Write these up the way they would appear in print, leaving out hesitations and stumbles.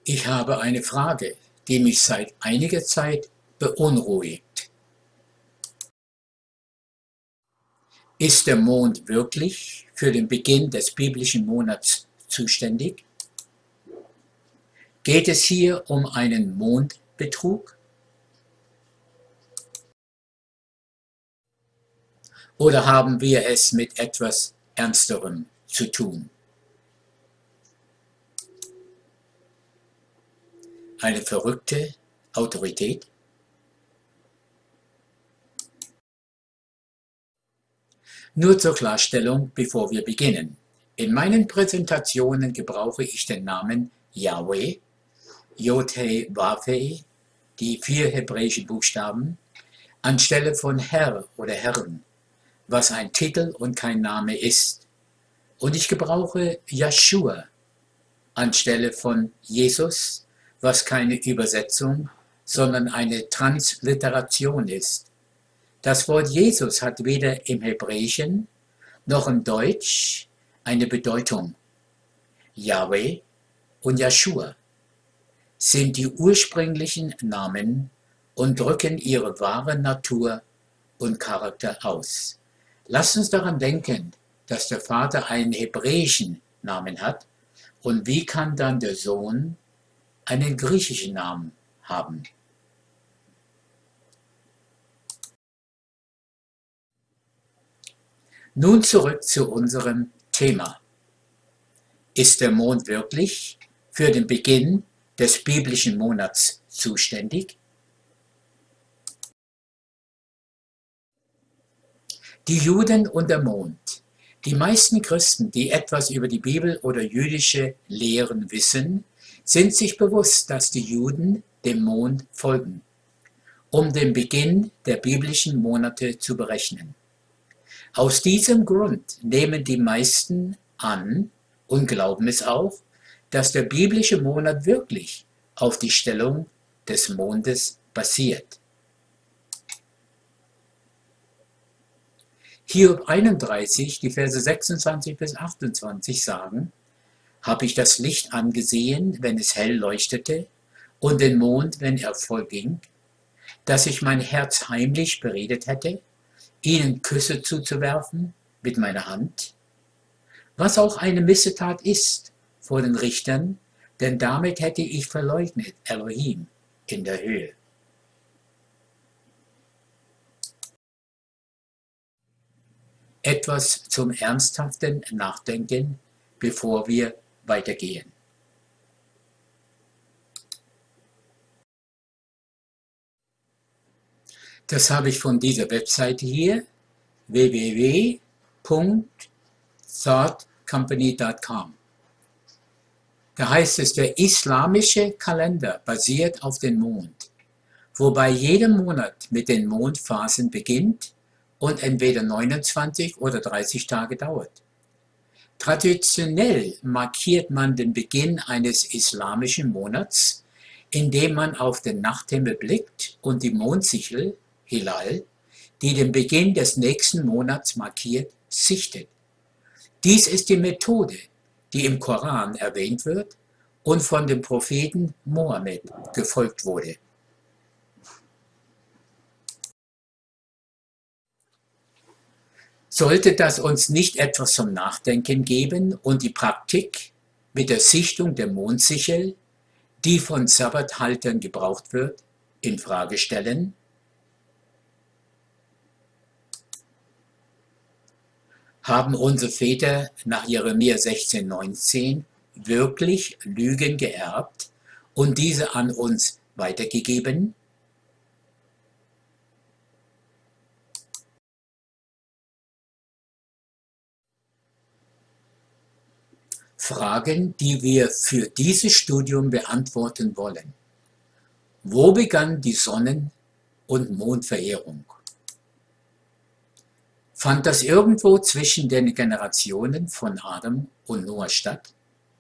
Ich habe eine Frage, die mich seit einiger Zeit beunruhigt. Ist der Mond wirklich für den Beginn des biblischen Monats zuständig? Geht es hier um einen Mondbetrug? Oder haben wir es mit etwas Ernsterem zu tun? Eine verrückte Autorität? Nur zur Klarstellung, bevor wir beginnen. In meinen Präsentationen gebrauche ich den Namen Yahweh, Yod-Heh-Vav-Heh, die 4 hebräischen Buchstaben, anstelle von Herr oder Herren, was ein Titel und kein Name ist. Und ich gebrauche Yeshua anstelle von Jesus, was keine Übersetzung, sondern eine Transliteration ist. Das Wort Jesus hat weder im Hebräischen noch im Deutsch eine Bedeutung. Yahweh und Yeshua sind die ursprünglichen Namen und drücken ihre wahre Natur und Charakter aus. Lasst uns daran denken, dass der Vater einen hebräischen Namen hat, und wie kann dann der Sohn einen griechischen Namen haben? Nun zurück zu unserem Thema. Ist der Mond wirklich für den Beginn des biblischen Monats zuständig? Die Juden und der Mond. Die meisten Christen, die etwas über die Bibel oder jüdische Lehren wissen, sind sich bewusst, dass die Juden dem Mond folgen, um den Beginn der biblischen Monate zu berechnen. Aus diesem Grund nehmen die meisten an und glauben es auch, dass der biblische Monat wirklich auf die Stellung des Mondes basiert. Hiob 31, die Verse 26 bis 28 sagen: Habe ich das Licht angesehen, wenn es hell leuchtete, und den Mond, wenn er vollging, dass ich mein Herz heimlich beredet hätte, ihnen Küsse zuzuwerfen mit meiner Hand? Was auch eine Missetat ist vor den Richtern, denn damit hätte ich verleugnet Elohim in der Höhe. Etwas zum ernsthaften Nachdenken, bevor wir weitergehen. Das habe ich von dieser Webseite hier, www.thoughtcompany.com. Da heißt es, der islamische Kalender basiert auf dem Mond, wobei jeder Monat mit den Mondphasen beginnt und entweder 29 oder 30 Tage dauert. Traditionell markiert man den Beginn eines islamischen Monats, indem man auf den Nachthimmel blickt und die Mondsichel, Hilal, die den Beginn des nächsten Monats markiert, sichtet. Dies ist die Methode, die im Koran erwähnt wird und von dem Propheten Mohammed gefolgt wurde. Sollte das uns nicht etwas zum Nachdenken geben und die Praktik mit der Sichtung der Mondsichel, die von Sabbathaltern gebraucht wird, in Frage stellen? Haben unsere Väter nach Jeremia 16,19 wirklich Lügen geerbt und diese an uns weitergegeben? Fragen, die wir für dieses Studium beantworten wollen. Wo begann die Sonnen- und Mondverehrung? Fand das irgendwo zwischen den Generationen von Adam und Noah statt?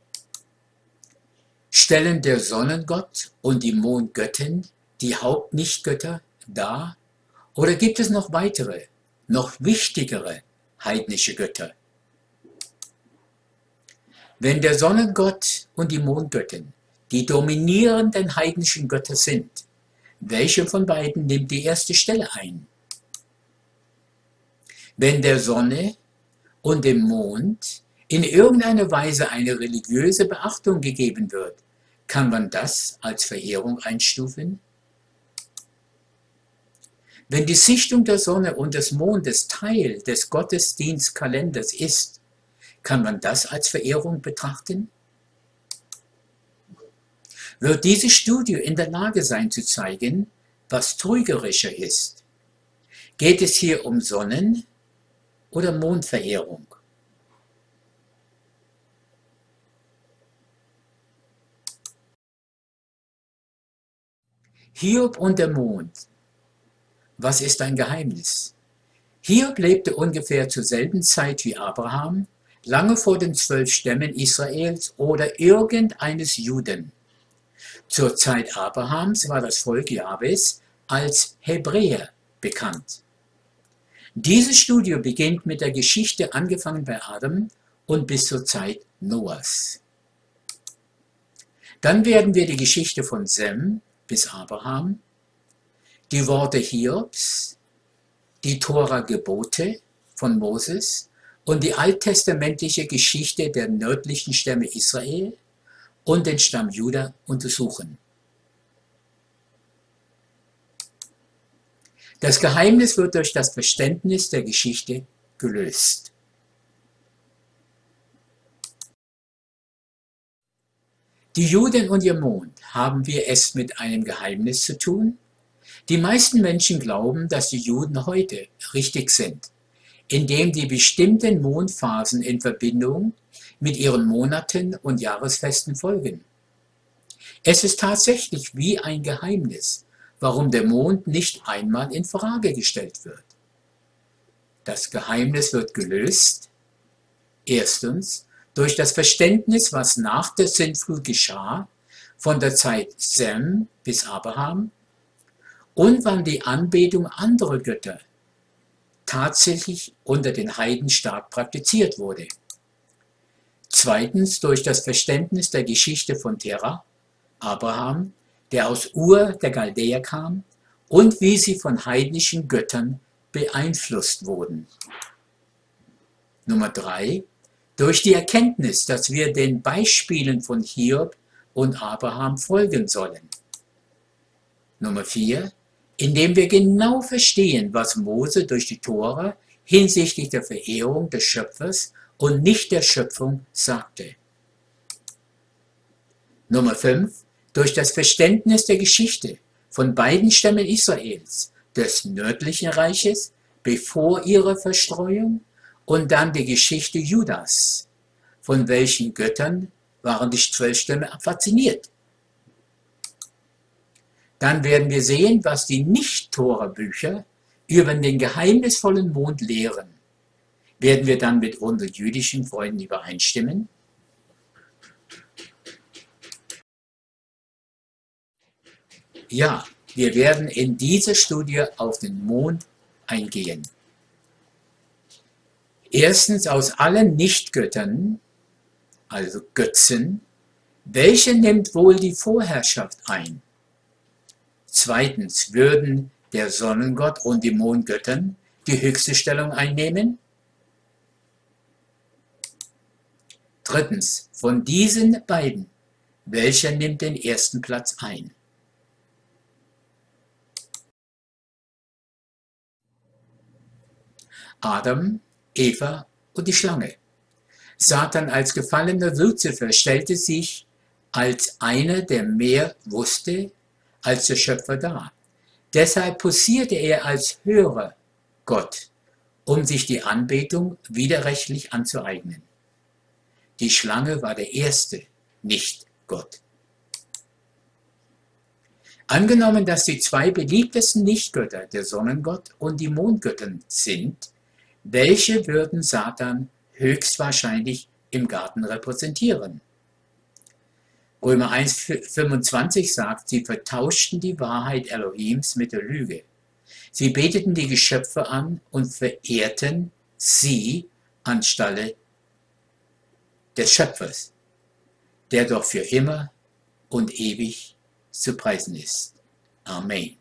Stellen der Sonnengott und die Mondgöttin die Hauptnichtgötter dar? Oder gibt es noch weitere, noch wichtigere heidnische Götter? Wenn der Sonnengott und die Mondgöttin die dominierenden heidnischen Götter sind. Welche von beiden nimmt die erste Stelle ein? Wenn der Sonne und dem Mond in irgendeiner Weise eine religiöse Beachtung gegeben wird, kann man das als Verehrung einstufen? Wenn die Sichtung der Sonne und des Mondes Teil des Gottesdienstkalenders ist, kann man das als Verehrung betrachten? Wird diese Studie in der Lage sein zu zeigen, was trügerischer ist? Geht es hier um Sonnen- oder Mondverehrung? Hiob und der Mond. Was ist ein Geheimnis? Hiob lebte ungefähr zur selben Zeit wie Abraham, lange vor den 12 Stämmen Israels oder irgendeines Juden. Zur Zeit Abrahams war das Volk Jahwes als Hebräer bekannt. Diese Studie beginnt mit der Geschichte angefangen bei Adam und bis zur Zeit Noahs. Dann werden wir die Geschichte von Sem bis Abraham, die Worte Hiobs, die Tora-Gebote von Moses und die alttestamentliche Geschichte der nördlichen Stämme Israel und den Stamm Juda untersuchen. Das Geheimnis wird durch das Verständnis der Geschichte gelöst. Die Juden und ihr Mond, haben wir es mit einem Geheimnis zu tun? Die meisten Menschen glauben, dass die Juden heute richtig sind, indem die bestimmten Mondphasen in Verbindung mit ihren Monaten und Jahresfesten folgen. Es ist tatsächlich wie ein Geheimnis, warum der Mond nicht einmal in Frage gestellt wird. Das Geheimnis wird gelöst, erstens, durch das Verständnis, was nach der Sintflut geschah, von der Zeit Sem bis Abraham, und wann die Anbetung anderer Götter tatsächlich unter den Heiden stark praktiziert wurde. Zweitens durch das Verständnis der Geschichte von Terah, Abraham, der aus Ur der Chaldäer kam, und wie sie von heidnischen Göttern beeinflusst wurden. Nummer 3. Durch die Erkenntnis, dass wir den Beispielen von Hiob und Abraham folgen sollen. Nummer 4. Indem wir genau verstehen, was Mose durch die Tora hinsichtlich der Verehrung des Schöpfers und nicht der Schöpfung sagte. Nummer 5. Durch das Verständnis der Geschichte von beiden Stämmen Israels, des nördlichen Reiches, bevor ihrer Verstreuung, und dann die Geschichte Judas, von welchen Göttern waren die 12 Stämme fasziniert. Dann werden wir sehen, was die Nicht-Tora-Bücher über den geheimnisvollen Mond lehren. Werden wir dann mit unseren jüdischen Freunden übereinstimmen? Ja, wir werden in dieser Studie auf den Mond eingehen. Erstens, aus allen Nichtgöttern, also Götzen, welche nimmt wohl die Vorherrschaft ein? Zweitens, würden der Sonnengott und die Mondgöttern die höchste Stellung einnehmen? Drittens, von diesen beiden, welcher nimmt den ersten Platz ein? Adam, Eva und die Schlange. Satan als gefallener Luzifer stellte sich als einer, der mehr wusste als der Schöpfer dar. Deshalb posierte er als höherer Gott, um sich die Anbetung widerrechtlich anzueignen. Die Schlange war der erste Nicht-Gott. Angenommen, dass die zwei beliebtesten Nichtgötter der Sonnengott und die Mondgöttin sind, welche würden Satan höchstwahrscheinlich im Garten repräsentieren? Römer 1,25 sagt, sie vertauschten die Wahrheit Elohims mit der Lüge. Sie beteten die Geschöpfe an und verehrten sie anstelle des Schöpfers, der doch für immer und ewig zu preisen ist. Amen.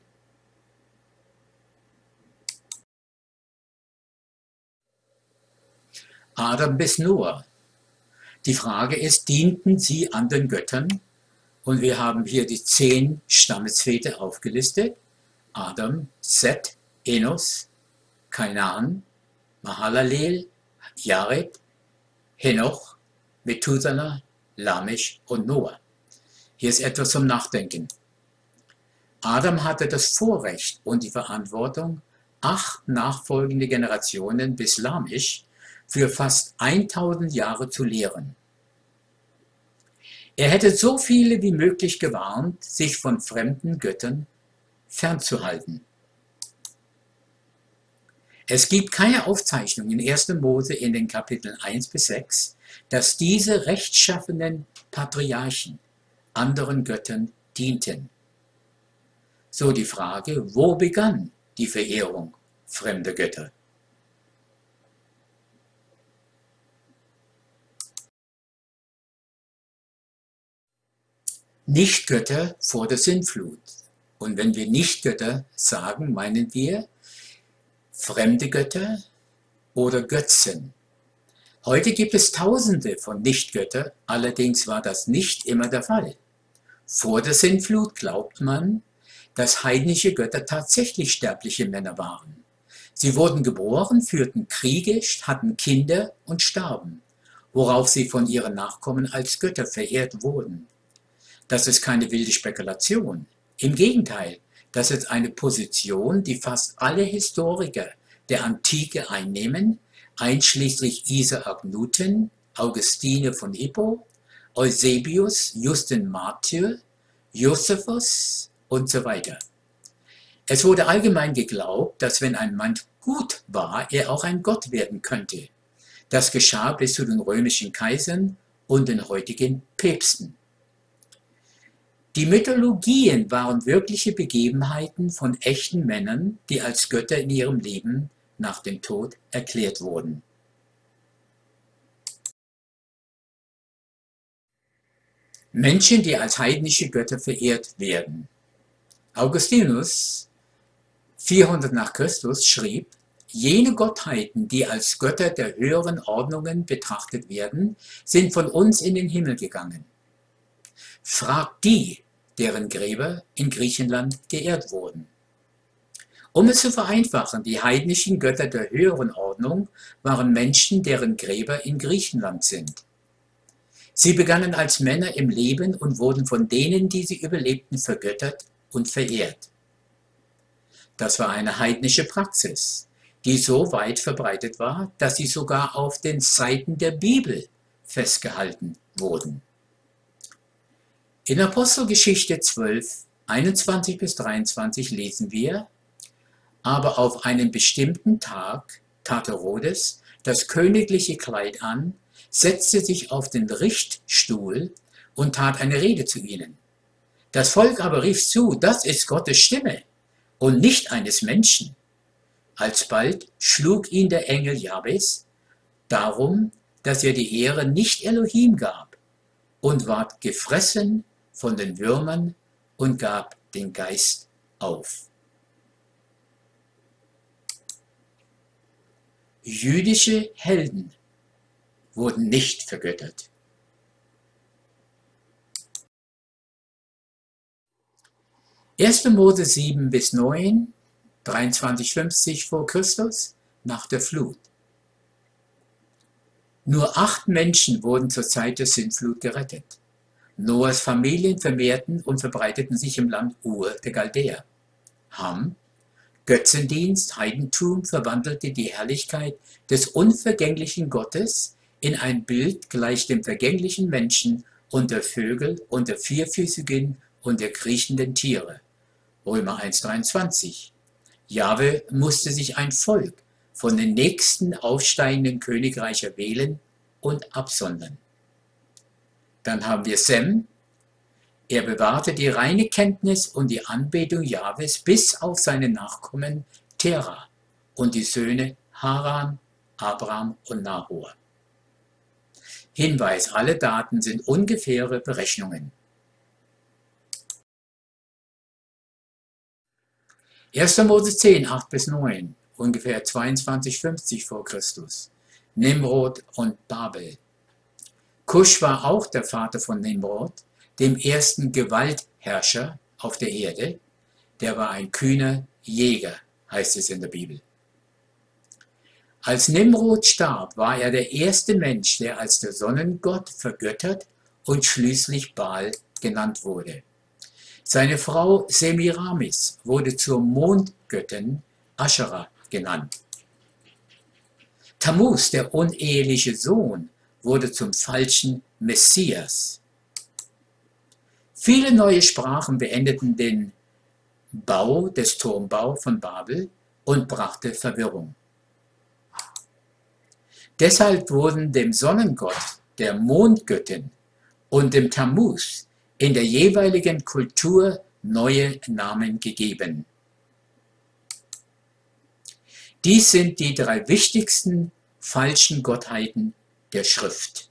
Adam bis Noah. Die Frage ist, dienten sie anderen Göttern? Und wir haben hier die 10 Stammesväter aufgelistet. Adam, Seth, Enos, Kainan, Mahalalel, Jared, Henoch, Methuselah, Lamech und Noah. Hier ist etwas zum Nachdenken. Adam hatte das Vorrecht und die Verantwortung, 8 nachfolgende Generationen bis Lamech für fast 1000 Jahre zu lehren. Er hätte so viele wie möglich gewarnt, sich von fremden Göttern fernzuhalten. Es gibt keine Aufzeichnung in 1. Mose in den Kapiteln 1 bis 6, dass diese rechtschaffenen Patriarchen anderen Göttern dienten. So die Frage, wo begann die Verehrung fremder Götter? Nichtgötter vor der Sintflut. Und wenn wir Nichtgötter sagen, meinen wir fremde Götter oder Götzen. Heute gibt es Tausende von Nichtgöttern, allerdings war das nicht immer der Fall. Vor der Sintflut glaubt man, dass heidnische Götter tatsächlich sterbliche Männer waren. Sie wurden geboren, führten Kriege, hatten Kinder und starben, worauf sie von ihren Nachkommen als Götter verehrt wurden. Das ist keine wilde Spekulation. Im Gegenteil, das ist eine Position, die fast alle Historiker der Antike einnehmen, einschließlich Isaac Newton, Augustine von Hippo, Eusebius, Justin Martyr, Josephus und so weiter. Es wurde allgemein geglaubt, dass wenn ein Mann gut war, er auch ein Gott werden könnte. Das geschah bis zu den römischen Kaisern und den heutigen Päpsten. Die Mythologien waren wirkliche Begebenheiten von echten Männern, die als Götter in ihrem Leben nach dem Tod erklärt wurden. Menschen, die als heidnische Götter verehrt werden. Augustinus, 400 nach Christus, schrieb, jene Gottheiten, die als Götter der höheren Ordnungen betrachtet werden, sind von uns in den Himmel gegangen. Fragt die, deren Gräber in Griechenland geehrt wurden. Um es zu vereinfachen, die heidnischen Götter der höheren Ordnung waren Menschen, deren Gräber in Griechenland sind. Sie begannen als Männer im Leben und wurden von denen, die sie überlebten, vergöttert und verehrt. Das war eine heidnische Praxis, die so weit verbreitet war, dass sie sogar auf den Seiten der Bibel festgehalten wurden. In Apostelgeschichte 12, 21 bis 23 lesen wir, aber auf einen bestimmten Tag tat Herodes das königliche Kleid an, setzte sich auf den Richtstuhl und tat eine Rede zu ihnen. Das Volk aber rief zu, das ist Gottes Stimme und nicht eines Menschen. Alsbald schlug ihn der Engel Jahwes darum, dass er die Ehre nicht Elohim gab und ward gefressen von den Würmern und gab den Geist auf. Jüdische Helden wurden nicht vergöttert. Erste Mose 7 bis 9, 23,50 vor Christus, nach der Flut. Nur 8 Menschen wurden zur Zeit der Sintflut gerettet. Noahs Familien vermehrten und verbreiteten sich im Land Ur der Chaldäer. Ham, Götzendienst, Heidentum verwandelte die Herrlichkeit des unvergänglichen Gottes in ein Bild gleich dem vergänglichen Menschen und der Vögel und der vierfüßigen und der kriechenden Tiere. Römer 1,23. Jahwe musste sich ein Volk von den nächsten aufsteigenden Königreicher wählen und absondern. Dann haben wir Sem. Er bewahrte die reine Kenntnis und die Anbetung Jahwes bis auf seine Nachkommen Terah und die Söhne Haran, Abram und Nahor. Hinweis, alle Daten sind ungefähre Berechnungen. 1. Mose 10, 8-9, ungefähr 2250 vor Christus. Nimrod und Babel. Kusch war auch der Vater von Nimrod, dem ersten Gewaltherrscher auf der Erde. Der war ein kühner Jäger, heißt es in der Bibel. Als Nimrod starb, war er der erste Mensch, der als der Sonnengott vergöttert und schließlich Baal genannt wurde. Seine Frau Semiramis wurde zur Mondgöttin Aschera genannt. Tammuz, der uneheliche Sohn, wurde zum falschen Messias. Viele neue Sprachen beendeten den Turmbau von Babel und brachte Verwirrung. Deshalb wurden dem Sonnengott, der Mondgöttin und dem Tammuz in der jeweiligen Kultur neue Namen gegeben. Dies sind die drei wichtigsten falschen Gottheiten der Schrift.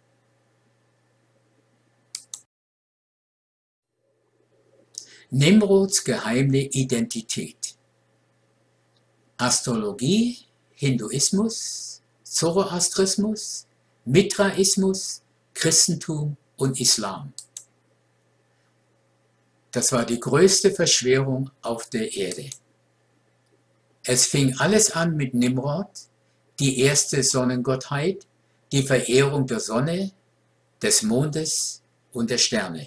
Nimrods geheime Identität. Astrologie, Hinduismus, Zoroastrismus, Mithraismus, Christentum und Islam. Das war die größte Verschwörung auf der Erde. Es fing alles an mit Nimrod, die erste Sonnengottheit, die Verehrung der Sonne, des Mondes und der Sterne.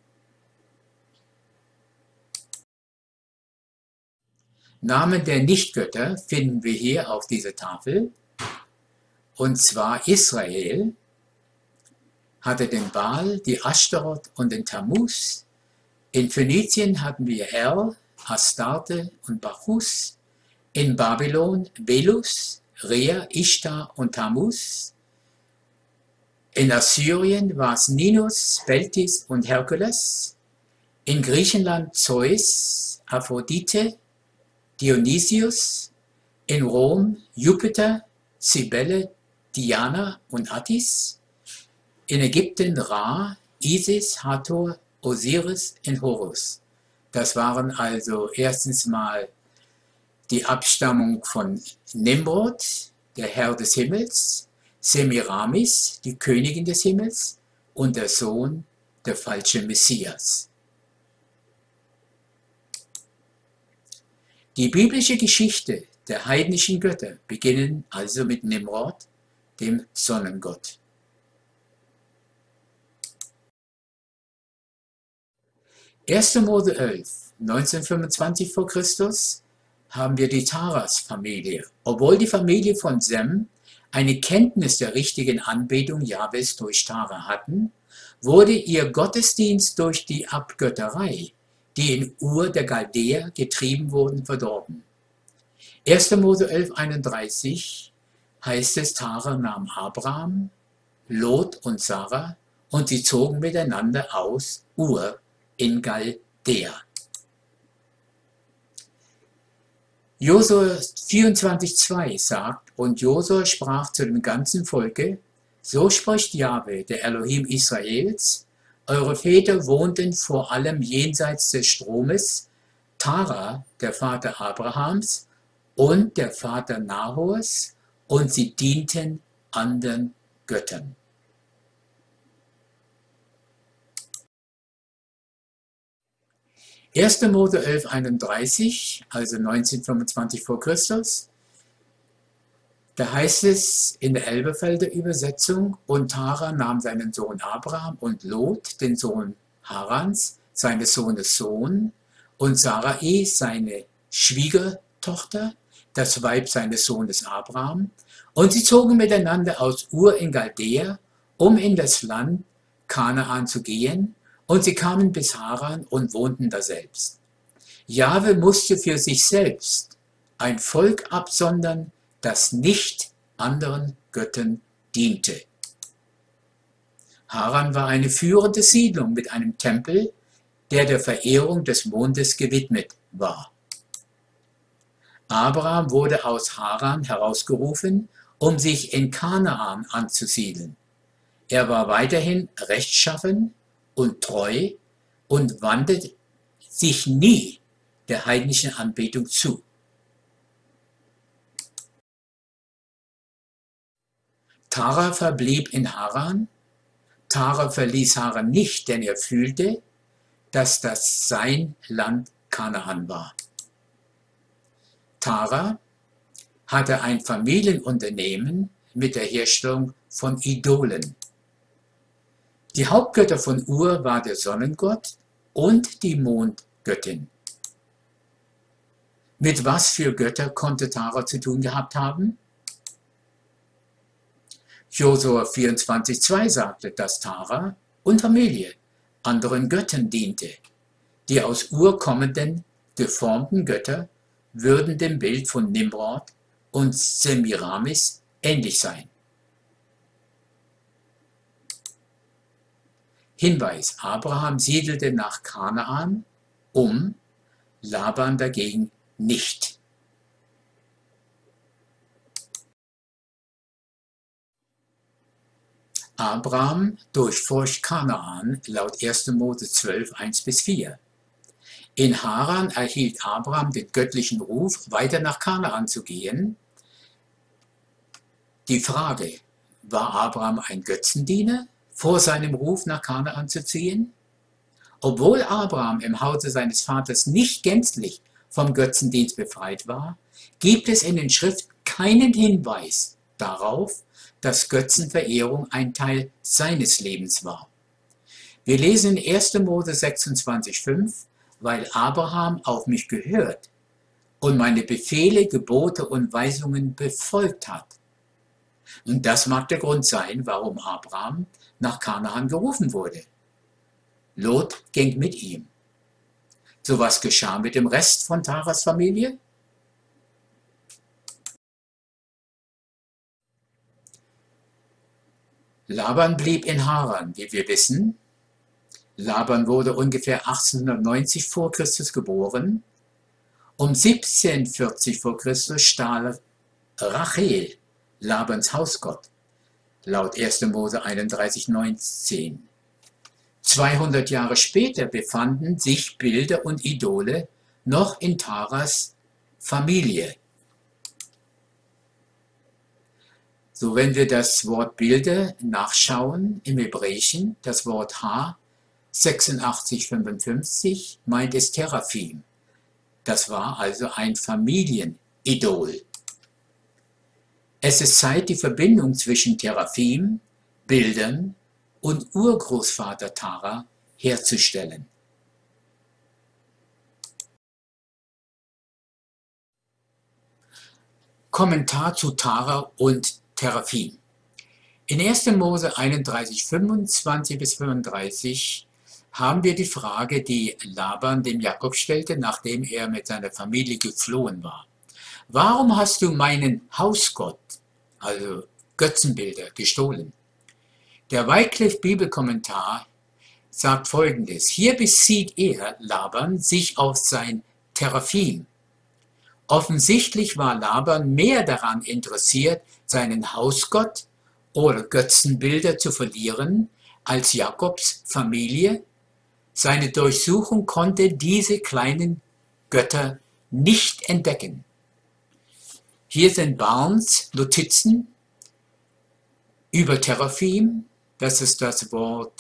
Namen der Nichtgötter finden wir hier auf dieser Tafel. Und zwar Israel hatte den Baal, die Ashtaroth und den Tammuz. In Phönizien hatten wir El, Astarte und Bacchus. In Babylon Belus, Rea, Ishtar und Tammuz. In Assyrien war es Ninus, Beltis und Herkules. In Griechenland Zeus, Aphrodite, Dionysius. In Rom Jupiter, Cybele, Diana und Attis. In Ägypten Ra, Isis, Hathor, Osiris und Horus. Das waren also erstens mal die Abstammung von Nimrod, der Herr des Himmels, Semiramis, die Königin des Himmels, und der Sohn, der falsche Messias. Die biblische Geschichte der heidnischen Götter beginnen also mit Nimrod, dem Sonnengott. Erste Mose 11, 1925 vor Christus, haben wir die Taras-Familie. Obwohl die Familie von Sem eine Kenntnis der richtigen Anbetung Jahwes durch Tara hatten, wurde ihr Gottesdienst durch die Abgötterei, die in Ur der Chaldäer getrieben wurden, verdorben. 1. Mose 11, 31 heißt es, Tara nahm Abraham, Lot und Sarah und sie zogen miteinander aus Ur in Chaldäa. Josua 24,2 sagt, und Josua sprach zu dem ganzen Volke, so spricht Jahwe, der Elohim Israels, eure Väter wohnten vor allem jenseits des Stromes, Tara, der Vater Abrahams, und der Vater Nahors, und sie dienten anderen Göttern. Erste Mose 11, 31, also 1925 vor Christus, da heißt es in der Elberfelder Übersetzung, und Tara nahm seinen Sohn Abraham und Lot, den Sohn Harans, seines Sohnes Sohn, und Sarai, seine Schwiegertochter, das Weib seines Sohnes Abraham, und sie zogen miteinander aus Ur in Chaldäa, um in das Land Kanaan zu gehen, und sie kamen bis Haran und wohnten daselbst. Jahwe musste für sich selbst ein Volk absondern, das nicht anderen Göttern diente. Haran war eine führende Siedlung mit einem Tempel, der Verehrung des Mondes gewidmet war. Abraham wurde aus Haran herausgerufen, um sich in Kanaan anzusiedeln. Er war weiterhin rechtschaffen und treu und wandte sich nie der heidnischen Anbetung zu. Tara verblieb in Haran. Tara verließ Haran nicht, denn er fühlte, dass das sein Land Kanaan war. Tara hatte ein Familienunternehmen mit der Herstellung von Idolen. Die Hauptgötter von Ur war der Sonnengott und die Mondgöttin. Mit was für Götter konnte Tara zu tun gehabt haben? Josua 24,2 sagte, dass Tara und Familie anderen Göttern diente. Die aus Ur kommenden, geformten Götter würden dem Bild von Nimrod und Semiramis ähnlich sein. Hinweis: Abraham siedelte nach Kanaan um, Laban dagegen nicht. Abraham durchforscht Kanaan laut 1. Mose 12, 1-4. In Haran erhielt Abraham den göttlichen Ruf, weiter nach Kanaan zu gehen. Die Frage: War Abraham ein Götzendiener vor seinem Ruf nach Kanaan zu ziehen? Obwohl Abraham im Hause seines Vaters nicht gänzlich vom Götzendienst befreit war, gibt es in den Schriften keinen Hinweis darauf, dass Götzenverehrung ein Teil seines Lebens war. Wir lesen in 1. Mose 26,5: Weil Abraham auf mich gehört und meine Befehle, Gebote und Weisungen befolgt hat. Und das mag der Grund sein, warum Abraham nach Kanaan gerufen wurde. Lot ging mit ihm. So was geschah mit dem Rest von Taras Familie? Laban blieb in Haran, wie wir wissen. Laban wurde ungefähr 1890 vor Christus geboren. Um 1740 vor Christus stahl Rachel, Labans Hausgott, laut 1. Mose 31,19. 200 Jahre später befanden sich Bilder und Idole noch in Taras Familie. So, wenn wir das Wort Bilder nachschauen im Hebräischen, das Wort H8655 meint es Teraphim. Das war also ein Familienidol. Es ist Zeit, die Verbindung zwischen Teraphim, Bildern und Urgroßvater Tara herzustellen. Kommentar zu Tara und Teraphim. In 1. Mose 31, 25-35 haben wir die Frage, die Laban dem Jakob stellte, nachdem er mit seiner Familie geflohen war. Warum hast du meinen Hausgott, also Götzenbilder, gestohlen? Der Wycliffe Bibelkommentar sagt Folgendes: Hier bezieht er, Laban, sich auf sein Teraphim. Offensichtlich war Laban mehr daran interessiert, seinen Hausgott oder Götzenbilder zu verlieren, als Jakobs Familie. Seine Durchsuchung konnte diese kleinen Götter nicht entdecken. Hier sind Barnes Notizen über Teraphim, das ist das Wort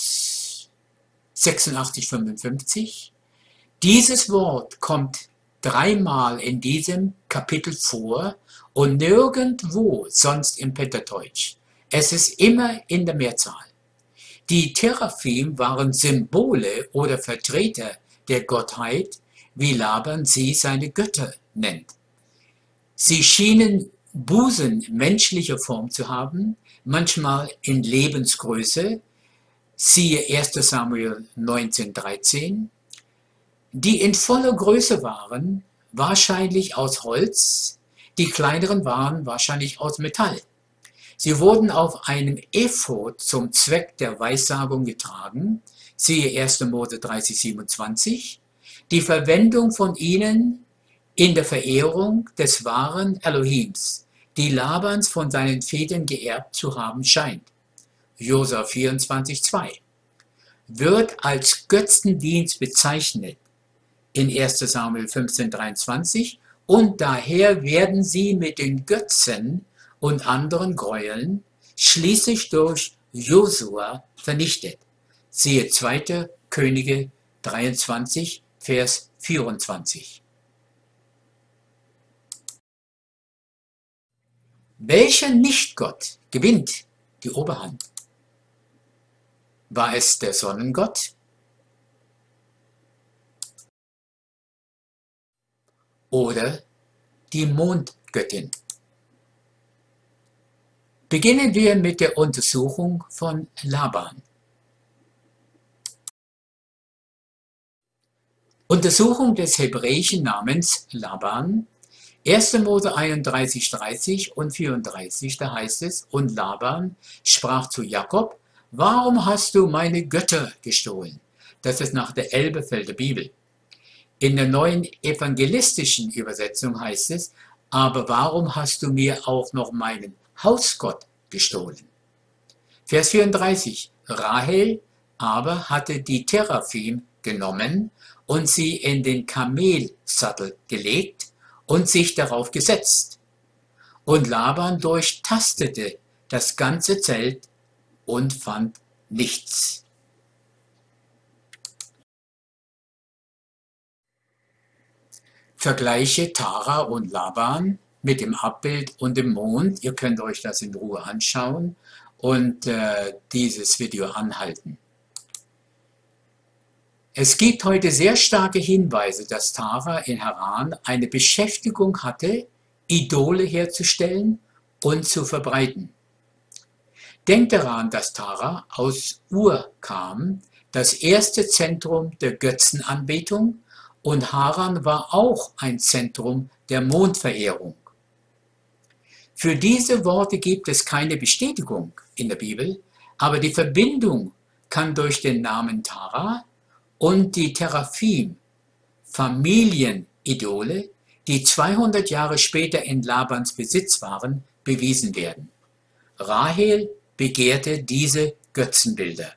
8655. Dieses Wort kommt dreimal in diesem Kapitel vor und nirgendwo sonst im Pentateuch. Es ist immer in der Mehrzahl. Die Teraphim waren Symbole oder Vertreter der Gottheit, wie Laban sie seine Götter nennt. Sie schienen Busen menschlicher Form zu haben, manchmal in Lebensgröße, siehe 1. Samuel 19,13, die in voller Größe waren, wahrscheinlich aus Holz, die kleineren waren wahrscheinlich aus Metall. Sie wurden auf einem Ephod zum Zweck der Weissagung getragen, siehe 1. Mose 30,27, die Verwendung von ihnen in der Verehrung des wahren Elohims, die Labans von seinen Vätern geerbt zu haben scheint, Josua 24,2, wird als Götzendienst bezeichnet, in 1 Samuel 15,23, und daher werden sie mit den Götzen und anderen Gräueln schließlich durch Josua vernichtet. Siehe 2. Könige 23, Vers 24. Welcher Nichtgott gewinnt die Oberhand? War es der Sonnengott? Oder die Mondgöttin? Beginnen wir mit der Untersuchung von Laban. Untersuchung des hebräischen Namens Laban. 1. Mose 31, 30 und 34, da heißt es: Und Laban sprach zu Jakob: Warum hast du meine Götter gestohlen? Das ist nach der Elberfelder Bibel. In der neuen evangelistischen Übersetzung heißt es: Aber warum hast du mir auch noch meinen Hausgott gestohlen? Vers 34. Rahel aber hatte die Teraphim genommen und sie in den Kamelsattel gelegt und sich darauf gesetzt. Und Laban durchtastete das ganze Zelt und fand nichts. Vergleiche Tara und Laban mit dem Abbild und dem Mond. Ihr könnt euch das in Ruhe anschauen und dieses Video anhalten. Es gibt heute sehr starke Hinweise, dass Tara in Haran eine Beschäftigung hatte, Idole herzustellen und zu verbreiten. Denkt daran, dass Tara aus Ur kam, das erste Zentrum der Götzenanbetung, und Haran war auch ein Zentrum der Mondverehrung. Für diese Worte gibt es keine Bestätigung in der Bibel, aber die Verbindung kann durch den Namen Tara und die Teraphim, Familienidole, die 200 Jahre später in Labans Besitz waren, bewiesen werden. Rahel begehrte diese Götzenbilder.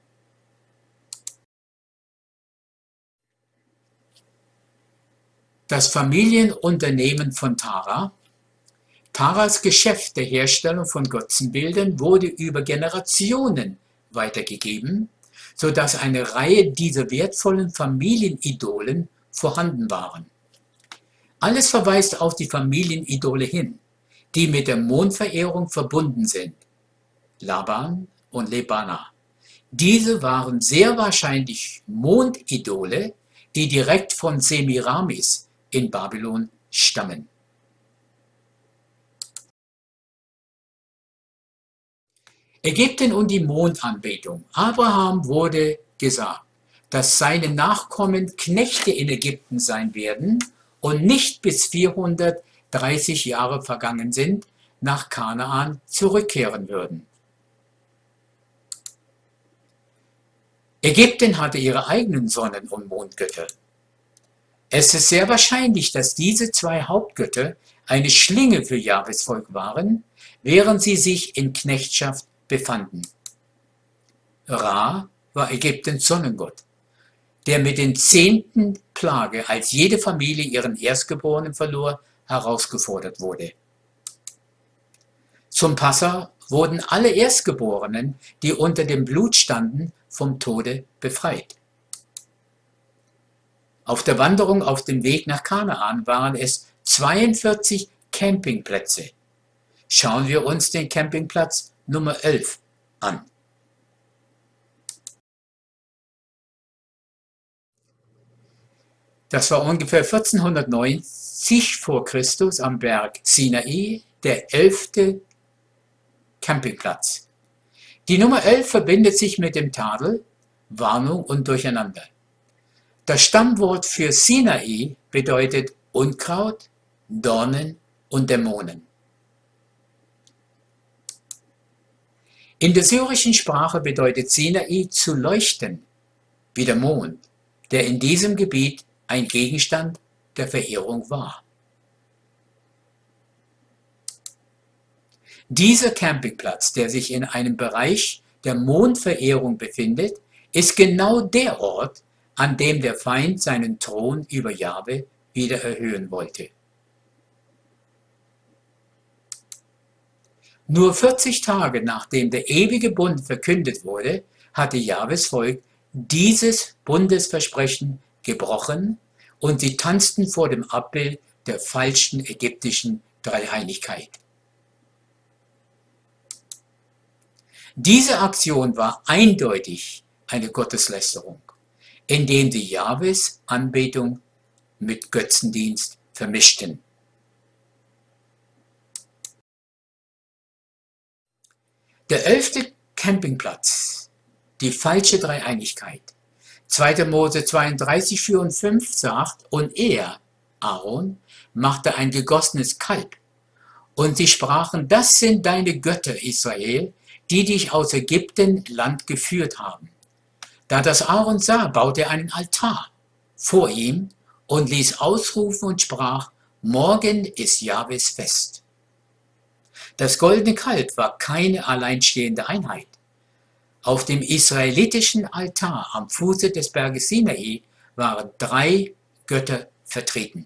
Das Familienunternehmen von Tara. Taras Geschäft der Herstellung von Götzenbildern wurde über Generationen weitergegeben, sodass eine Reihe dieser wertvollen Familienidolen vorhanden waren. Alles verweist auf die Familienidole hin, die mit der Mondverehrung verbunden sind: Laban und Lebana. Diese waren sehr wahrscheinlich Mondidole, die direkt von Semiramis in Babylon stammen. Ägypten und die Mondanbetung. Abraham wurde gesagt, dass seine Nachkommen Knechte in Ägypten sein werden und nicht bis 430 Jahre vergangen sind, nach Kanaan zurückkehren würden. Ägypten hatte ihre eigenen Sonnen- und Mondgötter. Es ist sehr wahrscheinlich, dass diese zwei Hauptgötter eine Schlinge für Jahwes Volk waren, während sie sich in Knechtschaft befanden. Ra war Ägyptens Sonnengott, der mit den 10. Plage, als jede Familie ihren Erstgeborenen verlor, herausgefordert wurde. Zum Passa wurden alle Erstgeborenen, die unter dem Blut standen, vom Tode befreit. Auf der Wanderung auf dem Weg nach Kanaan waren es 42 Campingplätze. Schauen wir uns den Campingplatz Nummer 11 an. Das war ungefähr 1490 vor Christus am Berg Sinai, der 11. Campingplatz. Die Nummer 11 verbindet sich mit dem Tadel, Warnung und Durcheinander. Das Stammwort für Sinai bedeutet Unkraut, Dornen und Dämonen. In der syrischen Sprache bedeutet Sinai zu leuchten, wie der Mond, der in diesem Gebiet ein Gegenstand der Verehrung war. Dieser Campingplatz, der sich in einem Bereich der Mondverehrung befindet, ist genau der Ort, an dem der Feind seinen Thron über Jahwe wieder erhöhen wollte. Nur 40 Tage nachdem der ewige Bund verkündet wurde, hatte Jahwes Volk dieses Bundesversprechen gebrochen und sie tanzten vor dem Abbild der falschen ägyptischen Dreieinigkeit. Diese Aktion war eindeutig eine Gotteslästerung, indem sie Jahwes Anbetung mit Götzendienst vermischten. Der 11. Campingplatz, die falsche Dreieinigkeit. 2. Mose 32, 4 und 5 sagt, und er, Aaron, machte ein gegossenes Kalb. Und sie sprachen, das sind deine Götter, Israel, die dich aus Ägyptenland geführt haben. Da das Aaron sah, baute er einen Altar vor ihm und ließ ausrufen und sprach, morgen ist Jahwes Fest. Das goldene Kalb war keine alleinstehende Einheit. Auf dem israelitischen Altar am Fuße des Berges Sinai waren 3 Götter vertreten.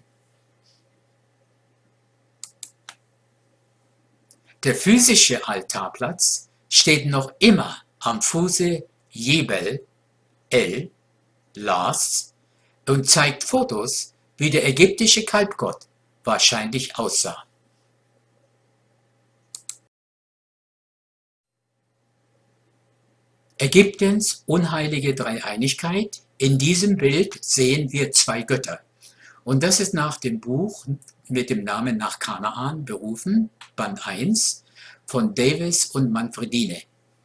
Der physische Altarplatz steht noch immer am Fuße Jebel El Las und zeigt Fotos, wie der ägyptische Kalbgott wahrscheinlich aussah. Ägyptens unheilige Dreieinigkeit. In diesem Bild sehen wir 2 Götter. Und das ist nach dem Buch mit dem Namen Nach Kanaan berufen, Band 1, von Davis und Manfredine.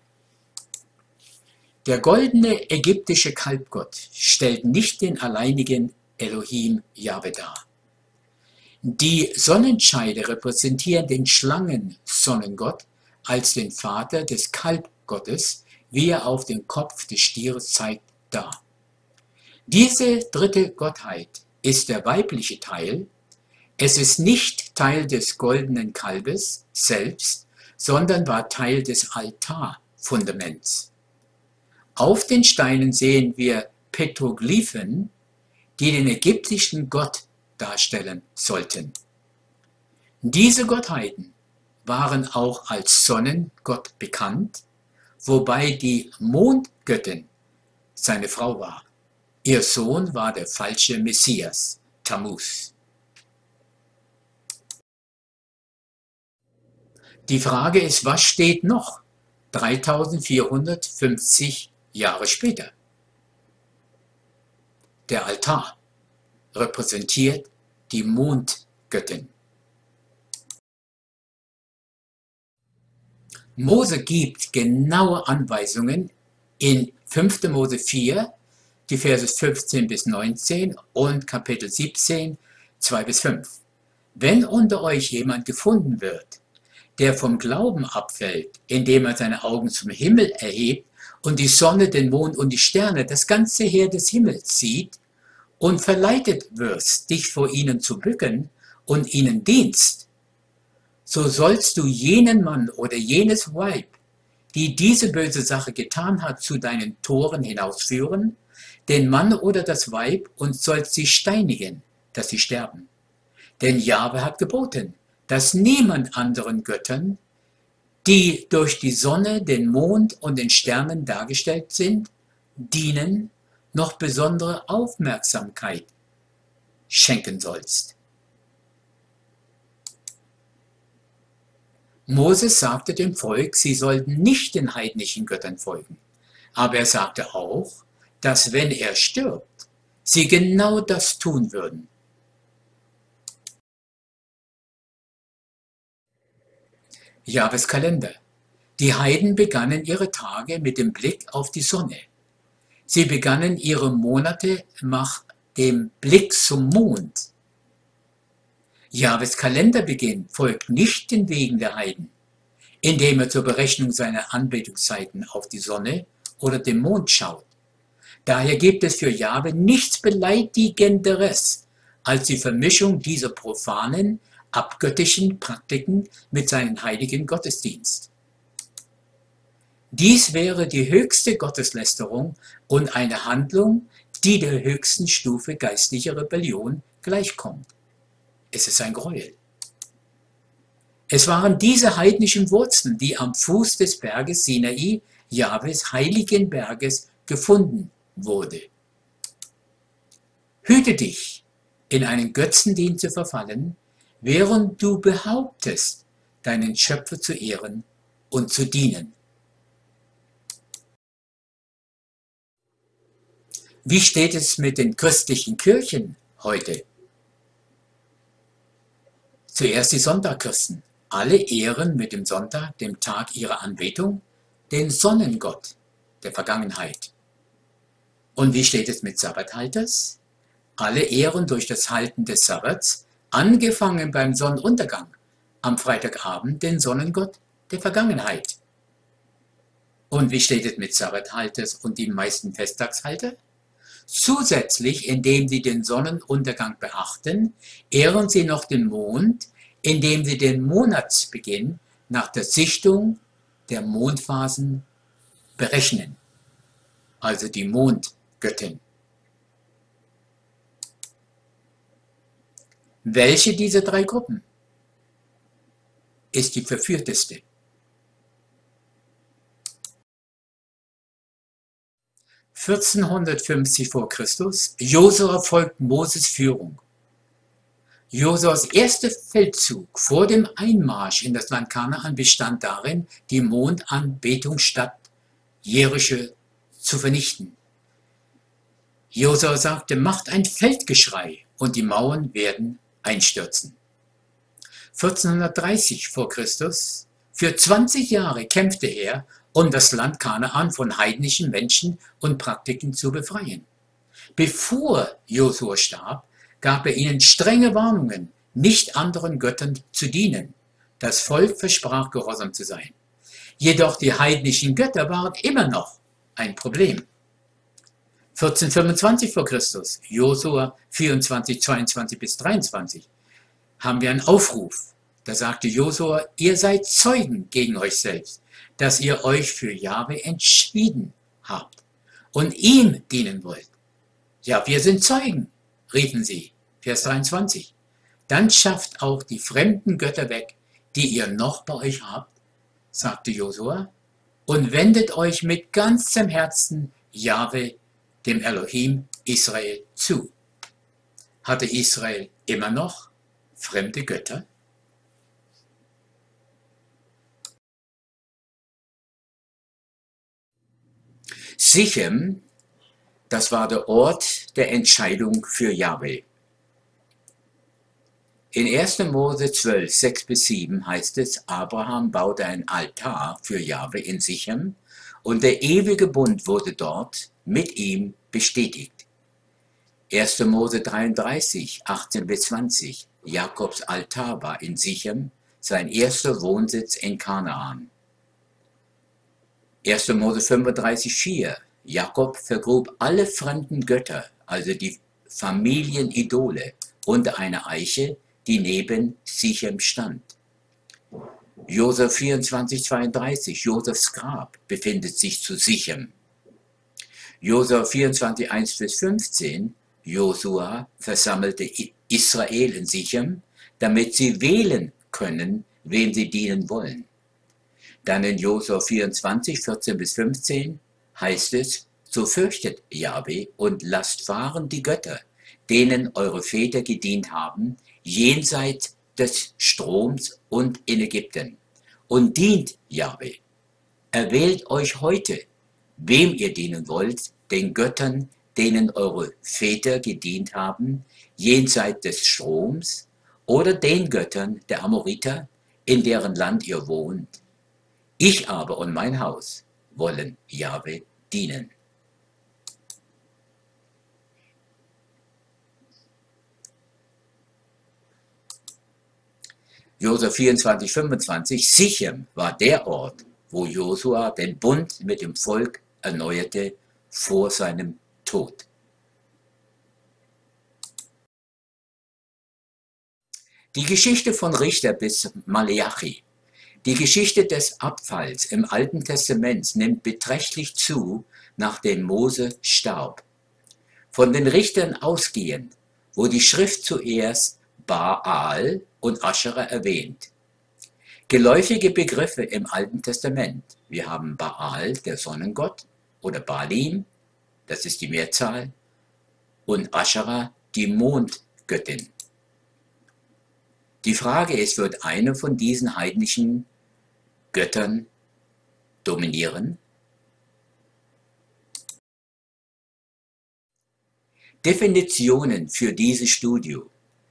Der goldene ägyptische Kalbgott stellt nicht den alleinigen Elohim Jahwe dar. Die Sonnenscheide repräsentieren den Schlangen-Sonnengott als den Vater des Kalbgottes, wie er auf den Kopf des Stieres zeigt, dar. Diese dritte Gottheit ist der weibliche Teil. Es ist nicht Teil des goldenen Kalbes selbst, sondern war Teil des Altarfundaments. Auf den Steinen sehen wir Petroglyphen, die den ägyptischen Gott darstellen sollten. Diese Gottheiten waren auch als Sonnengott bekannt, wobei die Mondgöttin seine Frau war. Ihr Sohn war der falsche Messias, Tammuz. Die Frage ist, was steht noch 3450 Jahre später? Der Altar repräsentiert die Mondgöttin. Mose gibt genaue Anweisungen in 5. Mose 4, die Verse 15 bis 19 und Kapitel 17, 2 bis 5. Wenn unter euch jemand gefunden wird, der vom Glauben abfällt, indem er seine Augen zum Himmel erhebt und die Sonne, den Mond und die Sterne, das ganze Heer des Himmels sieht, und verleitet wirst, dich vor ihnen zu bücken und ihnen dienst, so sollst du jenen Mann oder jenes Weib, die diese böse Sache getan hat, zu deinen Toren hinausführen, den Mann oder das Weib, und sollst sie steinigen, dass sie sterben. Denn Jahwe hat geboten, dass niemand anderen Göttern, die durch die Sonne, den Mond und den Sternen dargestellt sind, dienen, noch besondere Aufmerksamkeit schenken sollst. Moses sagte dem Volk, sie sollten nicht den heidnischen Göttern folgen. Aber er sagte auch, dass wenn er stirbt, sie genau das tun würden. Jahwes Kalender. Die Heiden begannen ihre Tage mit dem Blick auf die Sonne. Sie begannen ihre Monate nach dem Blick zum Mond. Jahwes Kalenderbeginn folgt nicht den Wegen der Heiden, indem er zur Berechnung seiner Anbetungszeiten auf die Sonne oder den Mond schaut. Daher gibt es für Jahwe nichts Beleidigenderes als die Vermischung dieser profanen, abgöttischen Praktiken mit seinem heiligen Gottesdienst. Dies wäre die höchste Gotteslästerung und eine Handlung, die der höchsten Stufe geistlicher Rebellion gleichkommt. Es ist ein Gräuel. Es waren diese heidnischen Wurzeln, die am Fuß des Berges Sinai, Jahwes heiligen Berges, gefunden wurde. Hüte dich, in einen Götzendienst zu verfallen, während du behauptest, deinen Schöpfer zu ehren und zu dienen. Wie steht es mit den christlichen Kirchen heute? Zuerst die Sonntagchristen. Alle ehren mit dem Sonntag, dem Tag ihrer Anbetung, den Sonnengott der Vergangenheit. Und wie steht es mit Sabbathalters? Alle ehren durch das Halten des Sabbats, angefangen beim Sonnenuntergang, am Freitagabend den Sonnengott der Vergangenheit. Und wie steht es mit Sabbathalters und die meisten Festtagshalter? Zusätzlich, indem sie den Sonnenuntergang beachten, ehren sie noch den Mond, indem sie den Monatsbeginn nach der Sichtung der Mondphasen berechnen, also die Mondgöttin. Welche dieser drei Gruppen ist die verführteste? (1450 vor Christus). Josua folgt Moses Führung. Josuas erster Feldzug vor dem Einmarsch in das Land Kanaan bestand darin, die Mondanbetungsstadt Jericho zu vernichten. Josua sagte, macht ein Feldgeschrei und die Mauern werden einstürzen. 1430 vor Christus. Für 20 Jahre kämpfte er, um das Land Kanaan von heidnischen Menschen und Praktiken zu befreien. Bevor Josua starb, gab er ihnen strenge Warnungen, nicht anderen Göttern zu dienen. Das Volk versprach, gehorsam zu sein. Jedoch die heidnischen Götter waren immer noch ein Problem. 1425 vor Christus, Josua 24, 22 bis 23, haben wir einen Aufruf. Da sagte Josua, ihr seid Zeugen gegen euch selbst, dass ihr euch für Jahwe entschieden habt und ihm dienen wollt. Ja, wir sind Zeugen, riefen sie. Vers 23. Dann schafft auch die fremden Götter weg, die ihr noch bei euch habt, sagte Josua, und wendet euch mit ganzem Herzen Jahwe, dem Elohim Israel, zu. Hatte Israel immer noch fremde Götter? Sichem, das war der Ort der Entscheidung für Jahwe. In 1. Mose 12, 6 bis 7 heißt es, Abraham baute ein Altar für Jahwe in Sichem und der ewige Bund wurde dort mit ihm bestätigt. 1. Mose 33, 18 bis 20, Jakobs Altar war in Sichem, sein erster Wohnsitz in Kanaan. 1. Mose 35, 4, Jakob vergrub alle fremden Götter, also die Familienidole, unter einer Eiche, die neben Sichem stand. Josua 24, 32, Josefs Grab befindet sich zu Sichem. Josua 24, 1 bis 15, Josua versammelte Israel in Sichem, damit sie wählen können, wem sie dienen wollen. Dann in Josua 24, 14 bis 15 heißt es, so fürchtet Jahwe und lasst fahren die Götter, denen eure Väter gedient haben, jenseits des Stroms und in Ägypten, und dient Jahwe. Erwählt euch heute, wem ihr dienen wollt, den Göttern, denen eure Väter gedient haben, jenseits des Stroms, oder den Göttern der Amoriter, in deren Land ihr wohnt. Ich aber und mein Haus wollen Jahwe dienen. Josua 24, 25, Sichem war der Ort, wo Josua den Bund mit dem Volk erneuerte vor seinem Tod. Die Geschichte von Richter bis Maleachi. Die Geschichte des Abfalls im Alten Testament nimmt beträchtlich zu, nachdem Mose starb. Von den Richtern ausgehend, wo die Schrift zuerst Baal und Aschera erwähnt. Geläufige Begriffe im Alten Testament. Wir haben Baal, der Sonnengott, oder Baalim, das ist die Mehrzahl, und Aschera, die Mondgöttin. Die Frage ist, wird eine von diesen heidnischen Göttern dominieren? Definitionen für dieses Studio.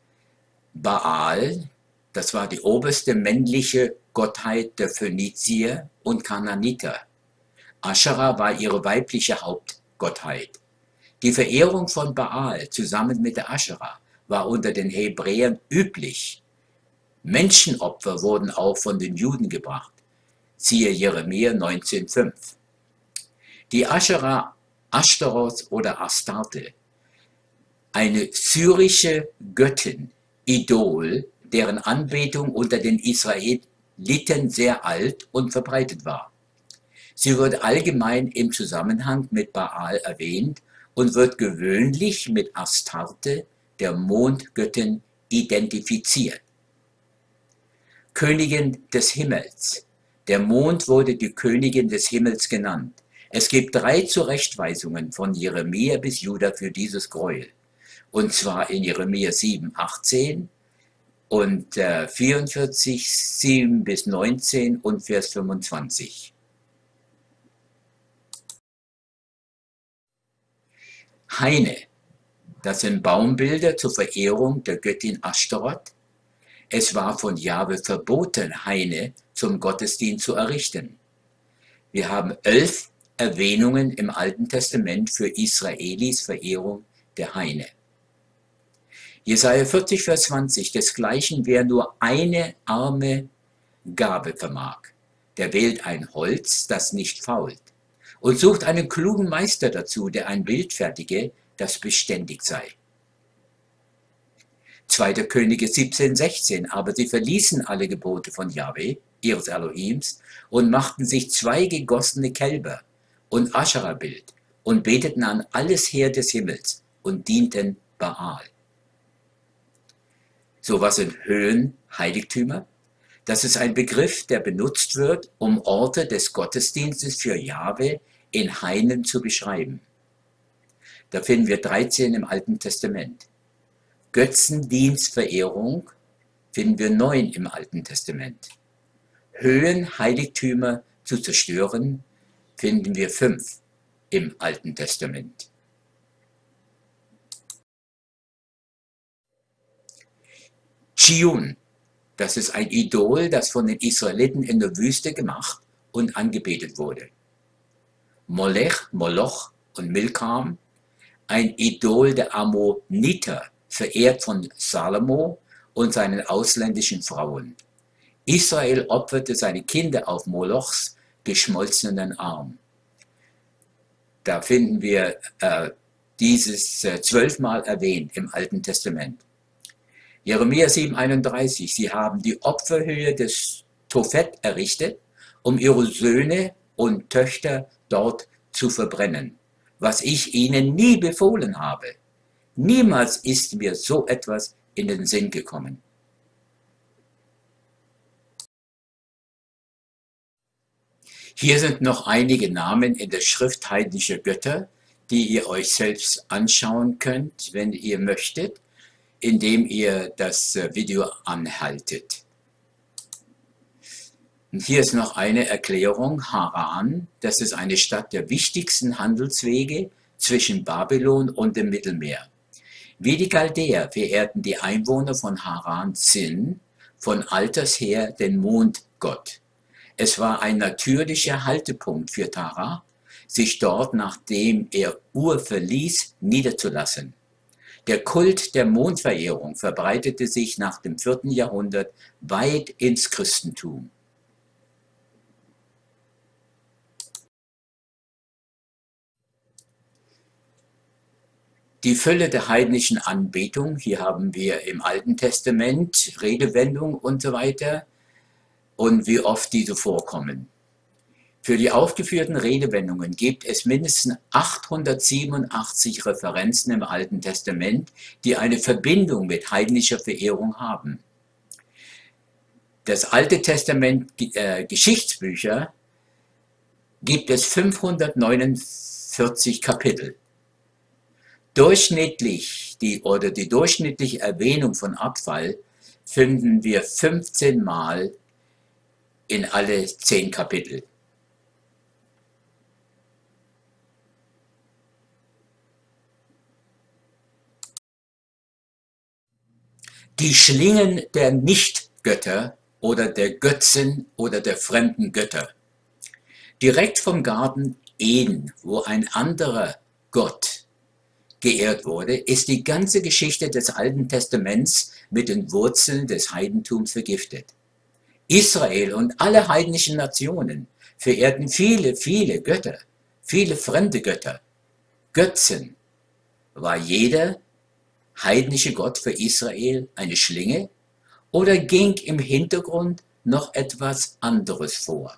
Baal, das war die oberste männliche Gottheit der Phönizier und Kanaaniter. Aschera war ihre weibliche Hauptgottheit. Die Verehrung von Baal zusammen mit der Aschera war unter den Hebräern üblich. Menschenopfer wurden auch von den Juden gebracht. Siehe Jeremia 19,5. Die Aschera, Ashtaroth oder Astarte, eine syrische Göttin, Idol, deren Anbetung unter den Israeliten sehr alt und verbreitet war. Sie wird allgemein im Zusammenhang mit Baal erwähnt und wird gewöhnlich mit Astarte, der Mondgöttin, identifiziert. Königin des Himmels. Der Mond wurde die Königin des Himmels genannt. Es gibt 3 Zurechtweisungen von Jeremia bis Juda für dieses Gräuel. Und zwar in Jeremia 7, 18 und 44, 7 bis 19 und Vers 25. Haine, das sind Baumbilder zur Verehrung der Göttin Ashtaroth. Es war von Jahwe verboten, Haine zum Gottesdienst zu errichten. Wir haben 11 Erwähnungen im Alten Testament für Israelis Verehrung der Haine. Jesaja 40, Vers 20, desgleichen wer nur eine arme Gabe vermag, der wählt ein Holz, das nicht fault, und sucht einen klugen Meister dazu, der ein Bild fertige, das beständig sei. 2. Könige 17, 16, aber sie verließen alle Gebote von Jahwe, ihres Elohims, und machten sich 2 gegossene Kälber und Aschera-Bild und beteten an alles Heer des Himmels und dienten Baal. So, was sind Höhenheiligtümer? Das ist ein Begriff, der benutzt wird, um Orte des Gottesdienstes für Jahwe in Hainen zu beschreiben. Da finden wir 13 im Alten Testament. Götzendienstverehrung finden wir 9 im Alten Testament. Höhenheiligtümer zu zerstören finden wir 5 im Alten Testament. Chiun, das ist ein Idol, das von den Israeliten in der Wüste gemacht und angebetet wurde. Molech, Moloch und Milkam, ein Idol der Ammoniter, verehrt von Salomo und seinen ausländischen Frauen. Israel opferte seine Kinder auf Molochs geschmolzenen Arm. Da finden wir dieses 12-mal erwähnt im Alten Testament. Jeremia 7,31, sie haben die Opferhöhe des Tophet errichtet, um ihre Söhne und Töchter dort zu verbrennen, was ich ihnen nie befohlen habe. Niemals ist mir so etwas in den Sinn gekommen. Hier sind noch einige Namen in der Schrift heidnischer Götter, die ihr euch selbst anschauen könnt, wenn ihr möchtet, indem ihr das Video anhaltet. Und hier ist noch eine Erklärung. Haran, das ist eine Stadt der wichtigsten Handelswege zwischen Babylon und dem Mittelmeer. Wie die Chaldäer verehrten die Einwohner von Haran Sin von alters her den Mondgott. Es war ein natürlicher Haltepunkt für Tara, sich dort, nachdem er Ur verließ, niederzulassen. Der Kult der Mondverehrung verbreitete sich nach dem 4. Jahrhundert weit ins Christentum. Die Fülle der heidnischen Anbetung, hier haben wir im Alten Testament Redewendung und so weiter und wie oft diese vorkommen. Für die aufgeführten Redewendungen gibt es mindestens 887 Referenzen im Alten Testament, die eine Verbindung mit heidnischer Verehrung haben. Das Alte Testament Geschichtsbücher gibt es 549 Kapitel. Die durchschnittliche Erwähnung von Abfall finden wir 15 Mal in alle 10 Kapitel. Die Schlingen der Nichtgötter oder der Götzen oder der fremden Götter. Direkt vom Garten Eden, wo ein anderer Gott geehrt wurde, ist die ganze Geschichte des Alten Testaments mit den Wurzeln des Heidentums vergiftet. Israel und alle heidnischen Nationen verehrten viele, viele Götter, viele fremde Götter, Götzen. War jeder heidnische Gott für Israel eine Schlinge oder ging im Hintergrund noch etwas anderes vor?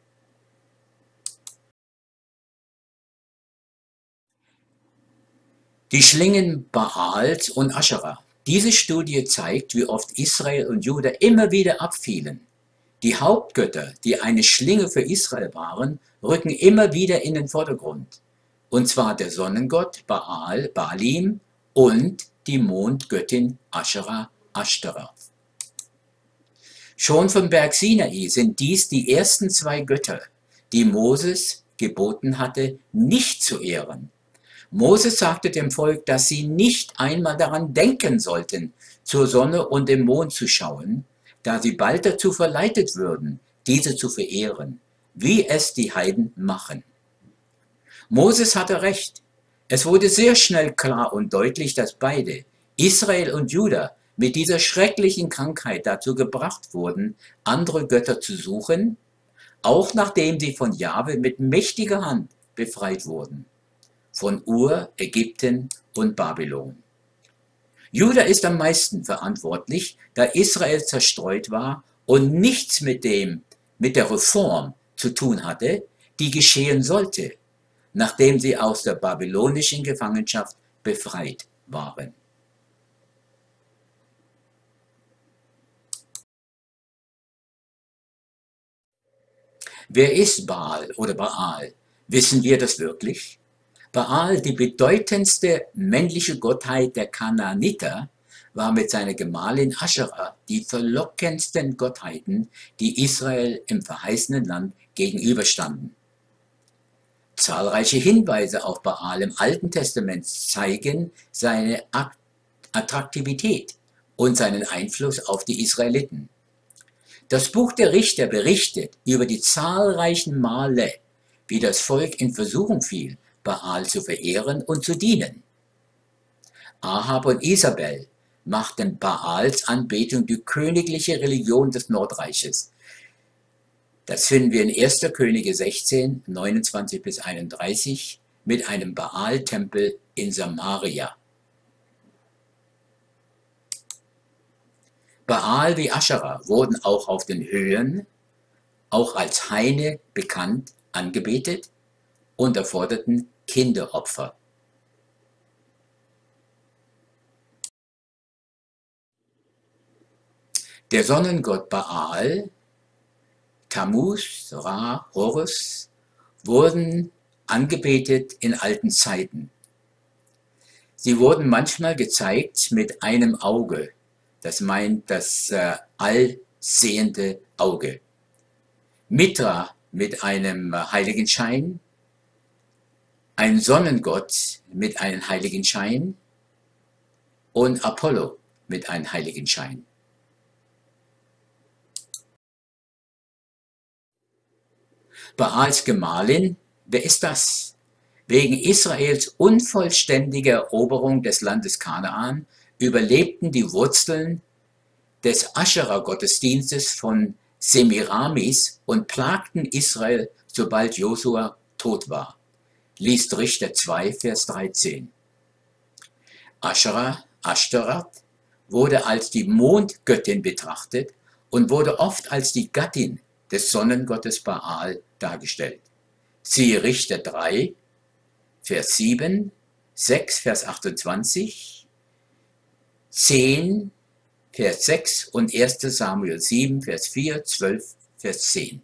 Die Schlingen Baals und Aschera. Diese Studie zeigt, wie oft Israel und Juda immer wieder abfielen. Die Hauptgötter, die eine Schlinge für Israel waren, rücken immer wieder in den Vordergrund. Und zwar der Sonnengott Baal, Baalim und die Mondgöttin Aschera, Ashtaroth. Schon vom Berg Sinai sind dies die ersten 2 Götter, die Moses geboten hatte, nicht zu ehren. Moses sagte dem Volk, dass sie nicht einmal daran denken sollten, zur Sonne und dem Mond zu schauen, da sie bald dazu verleitet würden, diese zu verehren, wie es die Heiden machen. Moses hatte recht. Es wurde sehr schnell klar und deutlich, dass beide, Israel und Juda, mit dieser schrecklichen Krankheit dazu gebracht wurden, andere Götter zu suchen, auch nachdem sie von Jahwe mit mächtiger Hand befreit wurden. Von Ur, Ägypten und Babylon. Juda ist am meisten verantwortlich, da Israel zerstreut war und nichts mit der Reform zu tun hatte, die geschehen sollte, nachdem sie aus der babylonischen Gefangenschaft befreit waren. Wer ist Baal oder Baal? Wissen wir das wirklich? Baal, die bedeutendste männliche Gottheit der Kanaaniter, war mit seiner Gemahlin Aschera die verlockendsten Gottheiten, die Israel im verheißenen Land gegenüberstanden. Zahlreiche Hinweise auf Baal im Alten Testament zeigen seine Attraktivität und seinen Einfluss auf die Israeliten. Das Buch der Richter berichtet über die zahlreichen Male, wie das Volk in Versuchung fiel, Baal zu verehren und zu dienen. Ahab und Isabel machten Baals Anbetung die königliche Religion des Nordreiches. Das finden wir in 1. Könige 16, 29 bis 31 mit einem Baal-Tempel in Samaria. Baal wie Aschera wurden auch auf den Höhen, auch als Haine bekannt, angebetet und erforderten Kinderopfer. Der Sonnengott Baal, Tammuz, Ra, Horus wurden angebetet in alten Zeiten. Sie wurden manchmal gezeigt mit einem Auge, das meint das allsehende Auge. Mitra mit einem Heiligenschein, ein Sonnengott mit einem Heiligenschein und Apollo mit einem Heiligenschein. Baals Gemahlin, wer ist das? Wegen Israels unvollständiger Eroberung des Landes Kanaan überlebten die Wurzeln des Aschera-Gottesdienstes von Semiramis und plagten Israel, sobald Josua tot war. Liest Richter 2, Vers 13. Aschera, Ashtaroth, wurde als die Mondgöttin betrachtet und wurde oft als die Gattin des Sonnengottes Baal dargestellt. Siehe Richter 3, Vers 7, 6, Vers 28, 10, Vers 6 und 1. Samuel 7, Vers 4, 12, Vers 10.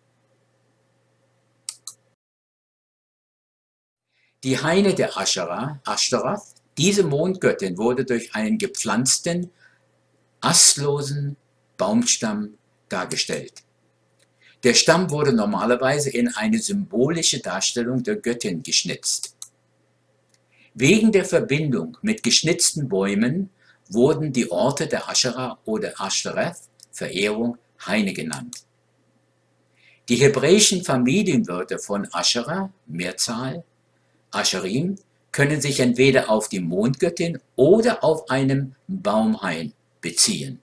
Die Haine der Aschera, Ashtaroth, diese Mondgöttin wurde durch einen gepflanzten, astlosen Baumstamm dargestellt. Der Stamm wurde normalerweise in eine symbolische Darstellung der Göttin geschnitzt. Wegen der Verbindung mit geschnitzten Bäumen wurden die Orte der Aschera oder Ashtoreth-Verehrung Haine genannt. Die hebräischen Familienwörter von Aschera, Mehrzahl, Ascherim, können sich entweder auf die Mondgöttin oder auf einen Baumhain beziehen.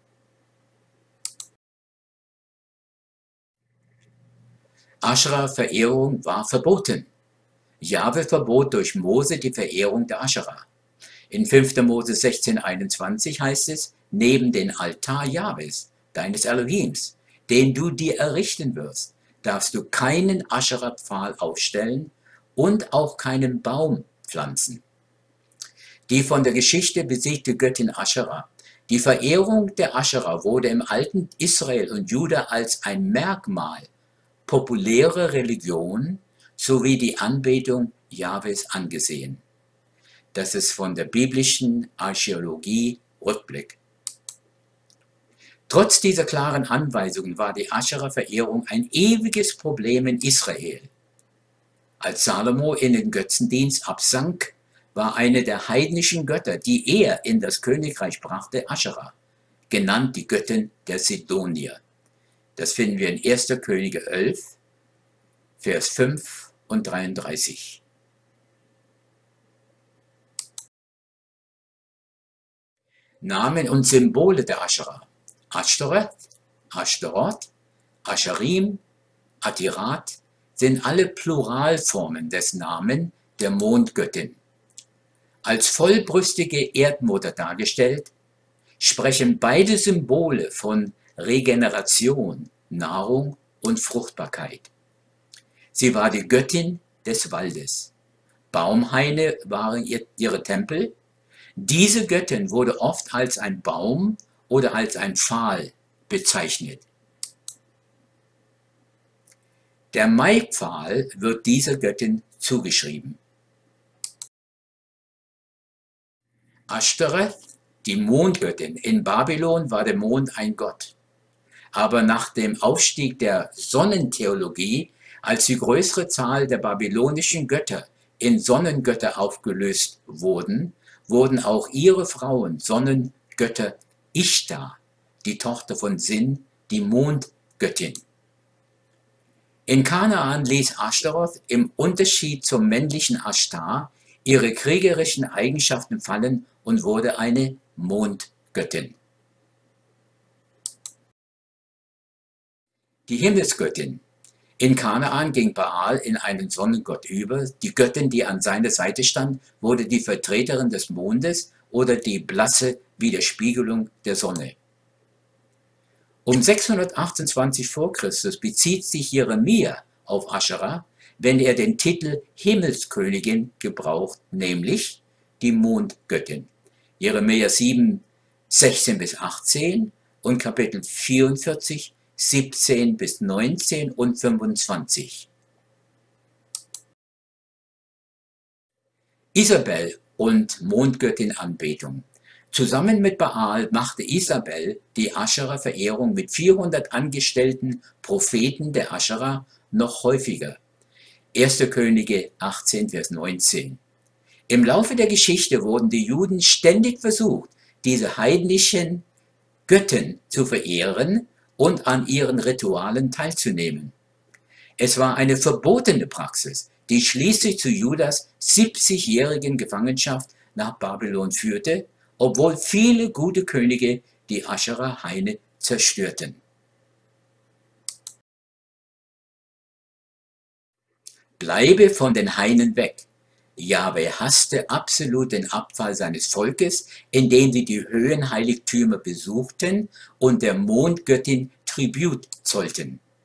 Aschera-Verehrung war verboten. Jahwe verbot durch Mose die Verehrung der Aschera. In 5. Mose 16,21 heißt es, neben den Altar Jahwes, deines Elohims, den du dir errichten wirst, darfst du keinen Aschera-Pfahl aufstellen und auch keinen Baum pflanzen. Die von der Geschichte besiegte Göttin Aschera. Die Verehrung der Aschera wurde im alten Israel und Juda als ein Merkmal populärer Religion sowie die Anbetung Jahwes angesehen. Das ist von der biblischen Archäologie Rückblick. Trotz dieser klaren Anweisungen war die Aschera-Verehrung ein ewiges Problem in Israel. Als Salomo in den Götzendienst absank, war eine der heidnischen Götter, die er in das Königreich brachte, Aschera, genannt die Göttin der Sidonier. Das finden wir in 1. Könige 11, Vers 5 und 33. Namen und Symbole der Aschera: Ashtoreth, Ashtaroth, Ascharim, Atirat sind alle Pluralformen des Namen der Mondgöttin. Als vollbrüstige Erdmutter dargestellt, sprechen beide Symbole von Regeneration, Nahrung und Fruchtbarkeit. Sie war die Göttin des Waldes. Baumhaine waren ihre Tempel. Diese Göttin wurde oft als ein Baum oder als ein Pfahl bezeichnet. Der Maipfahl wird dieser Göttin zugeschrieben. Ashtoreth, die Mondgöttin. In Babylon war der Mond ein Gott. Aber nach dem Aufstieg der Sonnentheologie, als die größere Zahl der babylonischen Götter in Sonnengötter aufgelöst wurden, wurden auch ihre Frauen Sonnengötter. Ishtar, die Tochter von Sin, die Mondgöttin. In Kanaan ließ Ashtaroth im Unterschied zum männlichen Ashtar ihre kriegerischen Eigenschaften fallen und wurde eine Mondgöttin. Die Himmelsgöttin. In Kanaan ging Baal in einen Sonnengott über. Die Göttin, die an seiner Seite stand, wurde die Vertreterin des Mondes oder die blasse Widerspiegelung der Sonne. Um 628 v. Chr. bezieht sich Jeremia auf Aschera, wenn er den Titel Himmelskönigin gebraucht, nämlich die Mondgöttin. Jeremia 7, 16 bis 18 und Kapitel 44, 17 bis 19 und 25. Isabel und Mondgöttin-Anbetung. Zusammen mit Baal machte Isabel die Aschera-Verehrung mit 400 angestellten Propheten der Aschera noch häufiger. 1. Könige 18, Vers 19. Im Laufe der Geschichte wurden die Juden ständig versucht, diese heidnischen Götten zu verehren und an ihren Ritualen teilzunehmen. Es war eine verbotene Praxis, die schließlich zu Judas 70-jährigen Gefangenschaft nach Babylon führte, obwohl viele gute Könige die Aschera-Haine zerstörten. Bleibe von den Hainen weg. Jahwe hasste absolut den Abfall seines Volkes, indem sie die Höhenheiligtümer besuchten und der Mondgöttin Tribut zollten.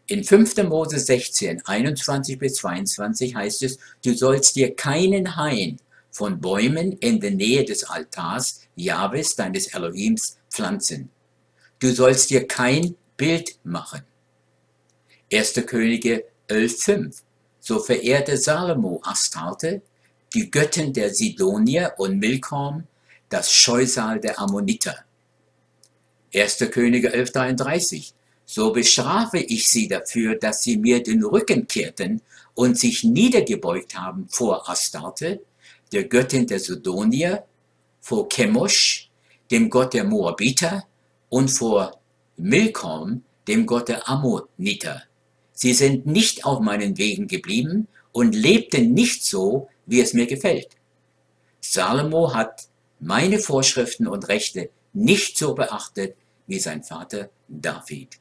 In 5. Mose 16, 21 bis 22 heißt es, du sollst dir keinen Hain von Bäumen in der Nähe des Altars Jahwes, deines Elohims, pflanzen. Du sollst dir kein Bild machen. 1. Könige 11,5. So verehrte Salomo Astarte, die Göttin der Sidonier, und Milkom, das Scheusal der Ammoniter. 1. Könige 11,33. So bestrafe ich sie dafür, dass sie mir den Rücken kehrten und sich niedergebeugt haben vor Astarte, der Göttin der Sidonier, vor Chemosh, dem Gott der Moabiter, und vor Milkom, dem Gott der Ammoniter. Sie sind nicht auf meinen Wegen geblieben und lebten nicht so, wie es mir gefällt. Salomo hat meine Vorschriften und Rechte nicht so beachtet wie sein Vater David.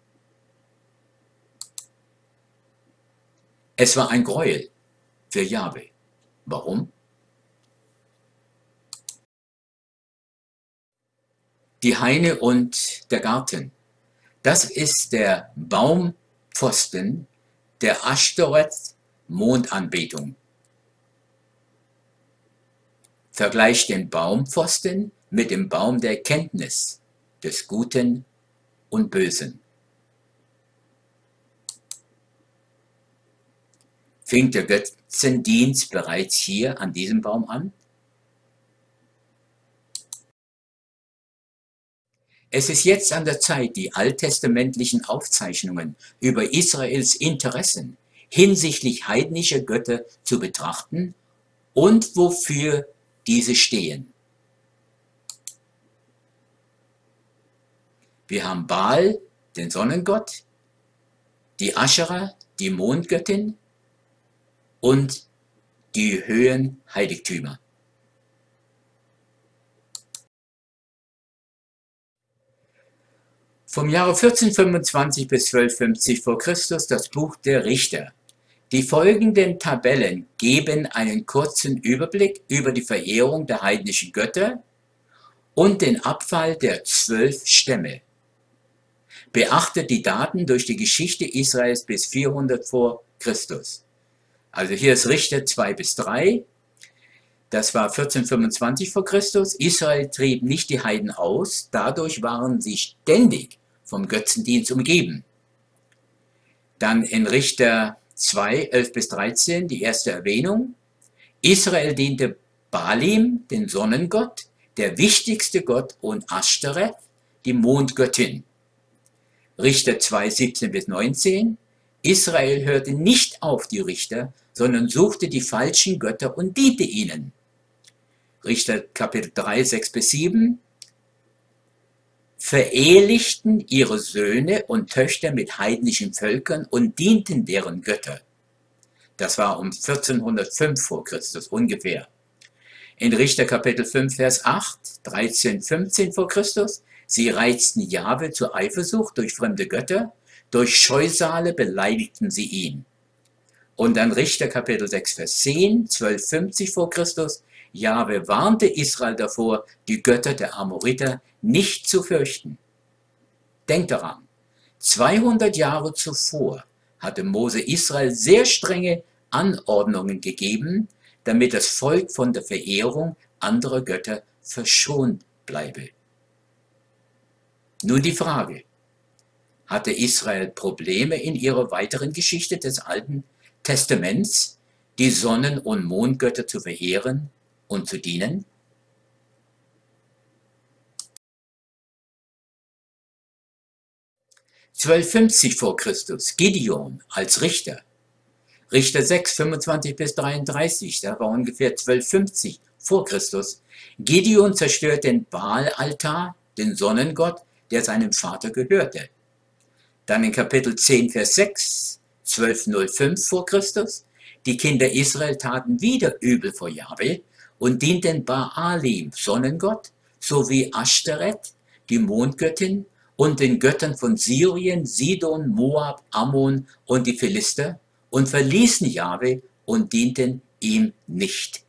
Es war ein Gräuel für Jahwe. Warum? Die Haine und der Garten. Das ist der Baumpfosten der Aschtoreth-Mondanbetung. Vergleich den Baumpfosten mit dem Baum der Kenntnis des Guten und Bösen. Fing der Götzendienst bereits hier an diesem Baum an? Es ist jetzt an der Zeit, die alttestamentlichen Aufzeichnungen über Israels Interessen hinsichtlich heidnischer Götter zu betrachten und wofür diese stehen. Wir haben Baal, den Sonnengott, die Aschera, die Mondgöttin, und die Höhenheiligtümer. Vom Jahre 1425 bis 1250 vor Christus das Buch der Richter. Die folgenden Tabellen geben einen kurzen Überblick über die Verehrung der heidnischen Götter und den Abfall der 12 Stämme. Beachtet die Daten durch die Geschichte Israels bis 400 vor Christus. Also hier ist Richter 2 bis 3. Das war 1425 vor Christus. Israel trieb nicht die Heiden aus, dadurch waren sie ständig vom Götzendienst umgeben. Dann in Richter 2, 11 bis 13, die erste Erwähnung. Israel diente Baalim, den Sonnengott, der wichtigste Gott, und Aschtoreth, die Mondgöttin. Richter 2, 17 bis 19. Israel hörte nicht auf die Richter, sondern suchte die falschen Götter und diente ihnen. Richter Kapitel 3, 6 bis 7. Verehelichten ihre Söhne und Töchter mit heidnischen Völkern und dienten deren Götter. Das war um 1405 vor Christus ungefähr. In Richter Kapitel 5, Vers 8, 13, 15 vor Christus. Sie reizten Jahwe zur Eifersucht durch fremde Götter, durch Scheusale beleidigten sie ihn. Und dann Richter Kapitel 6, Vers 10, 1250 vor Christus. Jahwe warnte Israel davor, die Götter der Amoriter nicht zu fürchten. Denkt daran, 200 Jahre zuvor hatte Mose Israel sehr strenge Anordnungen gegeben, damit das Volk von der Verehrung anderer Götter verschont bleibe. Nun die Frage: Hatte Israel Probleme in ihrer weiteren Geschichte des Alten Testaments, die Sonnen- und Mondgötter zu verehren und zu dienen? (1250 vor Christus) Gideon als Richter. Richter 6, 25 bis 33, das war ungefähr 1250 vor Christus. Gideon zerstört den Baal-Altar, den Sonnengott, der seinem Vater gehörte. Dann in Kapitel 10, Vers 6, 1205 vor Christus. Die Kinder Israel taten wieder übel vor Jahwe und dienten Baalim, Sonnengott, sowie Aschtoreth, die Mondgöttin, und den Göttern von Syrien, Sidon, Moab, Ammon und die Philister, und verließen Jahwe und dienten ihm nicht.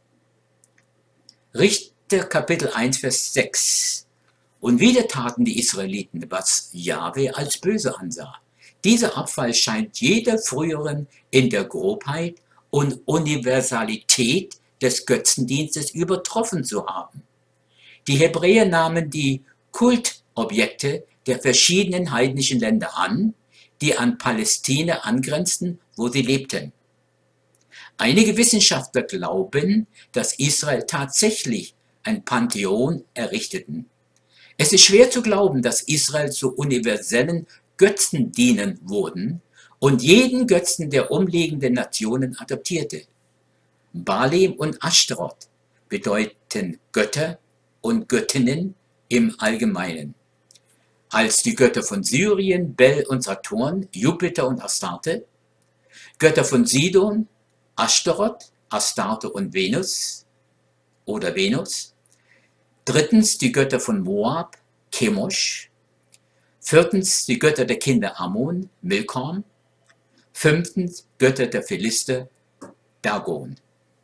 Richter Kapitel 1, Vers 6. Und wieder taten die Israeliten, was Jahwe als böse ansah. Dieser Abfall scheint jeder früheren in der Grobheit und Universalität des Götzendienstes übertroffen zu haben. Die Hebräer nahmen die Kultobjekte der verschiedenen heidnischen Länder an, die an Palästina angrenzten, wo sie lebten. Einige Wissenschaftler glauben, dass Israel tatsächlich ein Pantheon errichteten. Es ist schwer zu glauben, dass Israel zu universellen Götzendienern wurden und jeden Götzen der umliegenden Nationen adoptierte. Baalim und Aschtaroth bedeuten Götter und Göttinnen im Allgemeinen. Als die Götter von Syrien, Bel und Saturn, Jupiter und Astarte, Götter von Sidon, Aschtaroth, Astarte und Venus oder Venus. Drittens die Götter von Moab, Chemosh. Viertens die Götter der Kinder Ammon, Milcom. Fünftens Götter der Philister, Dagon.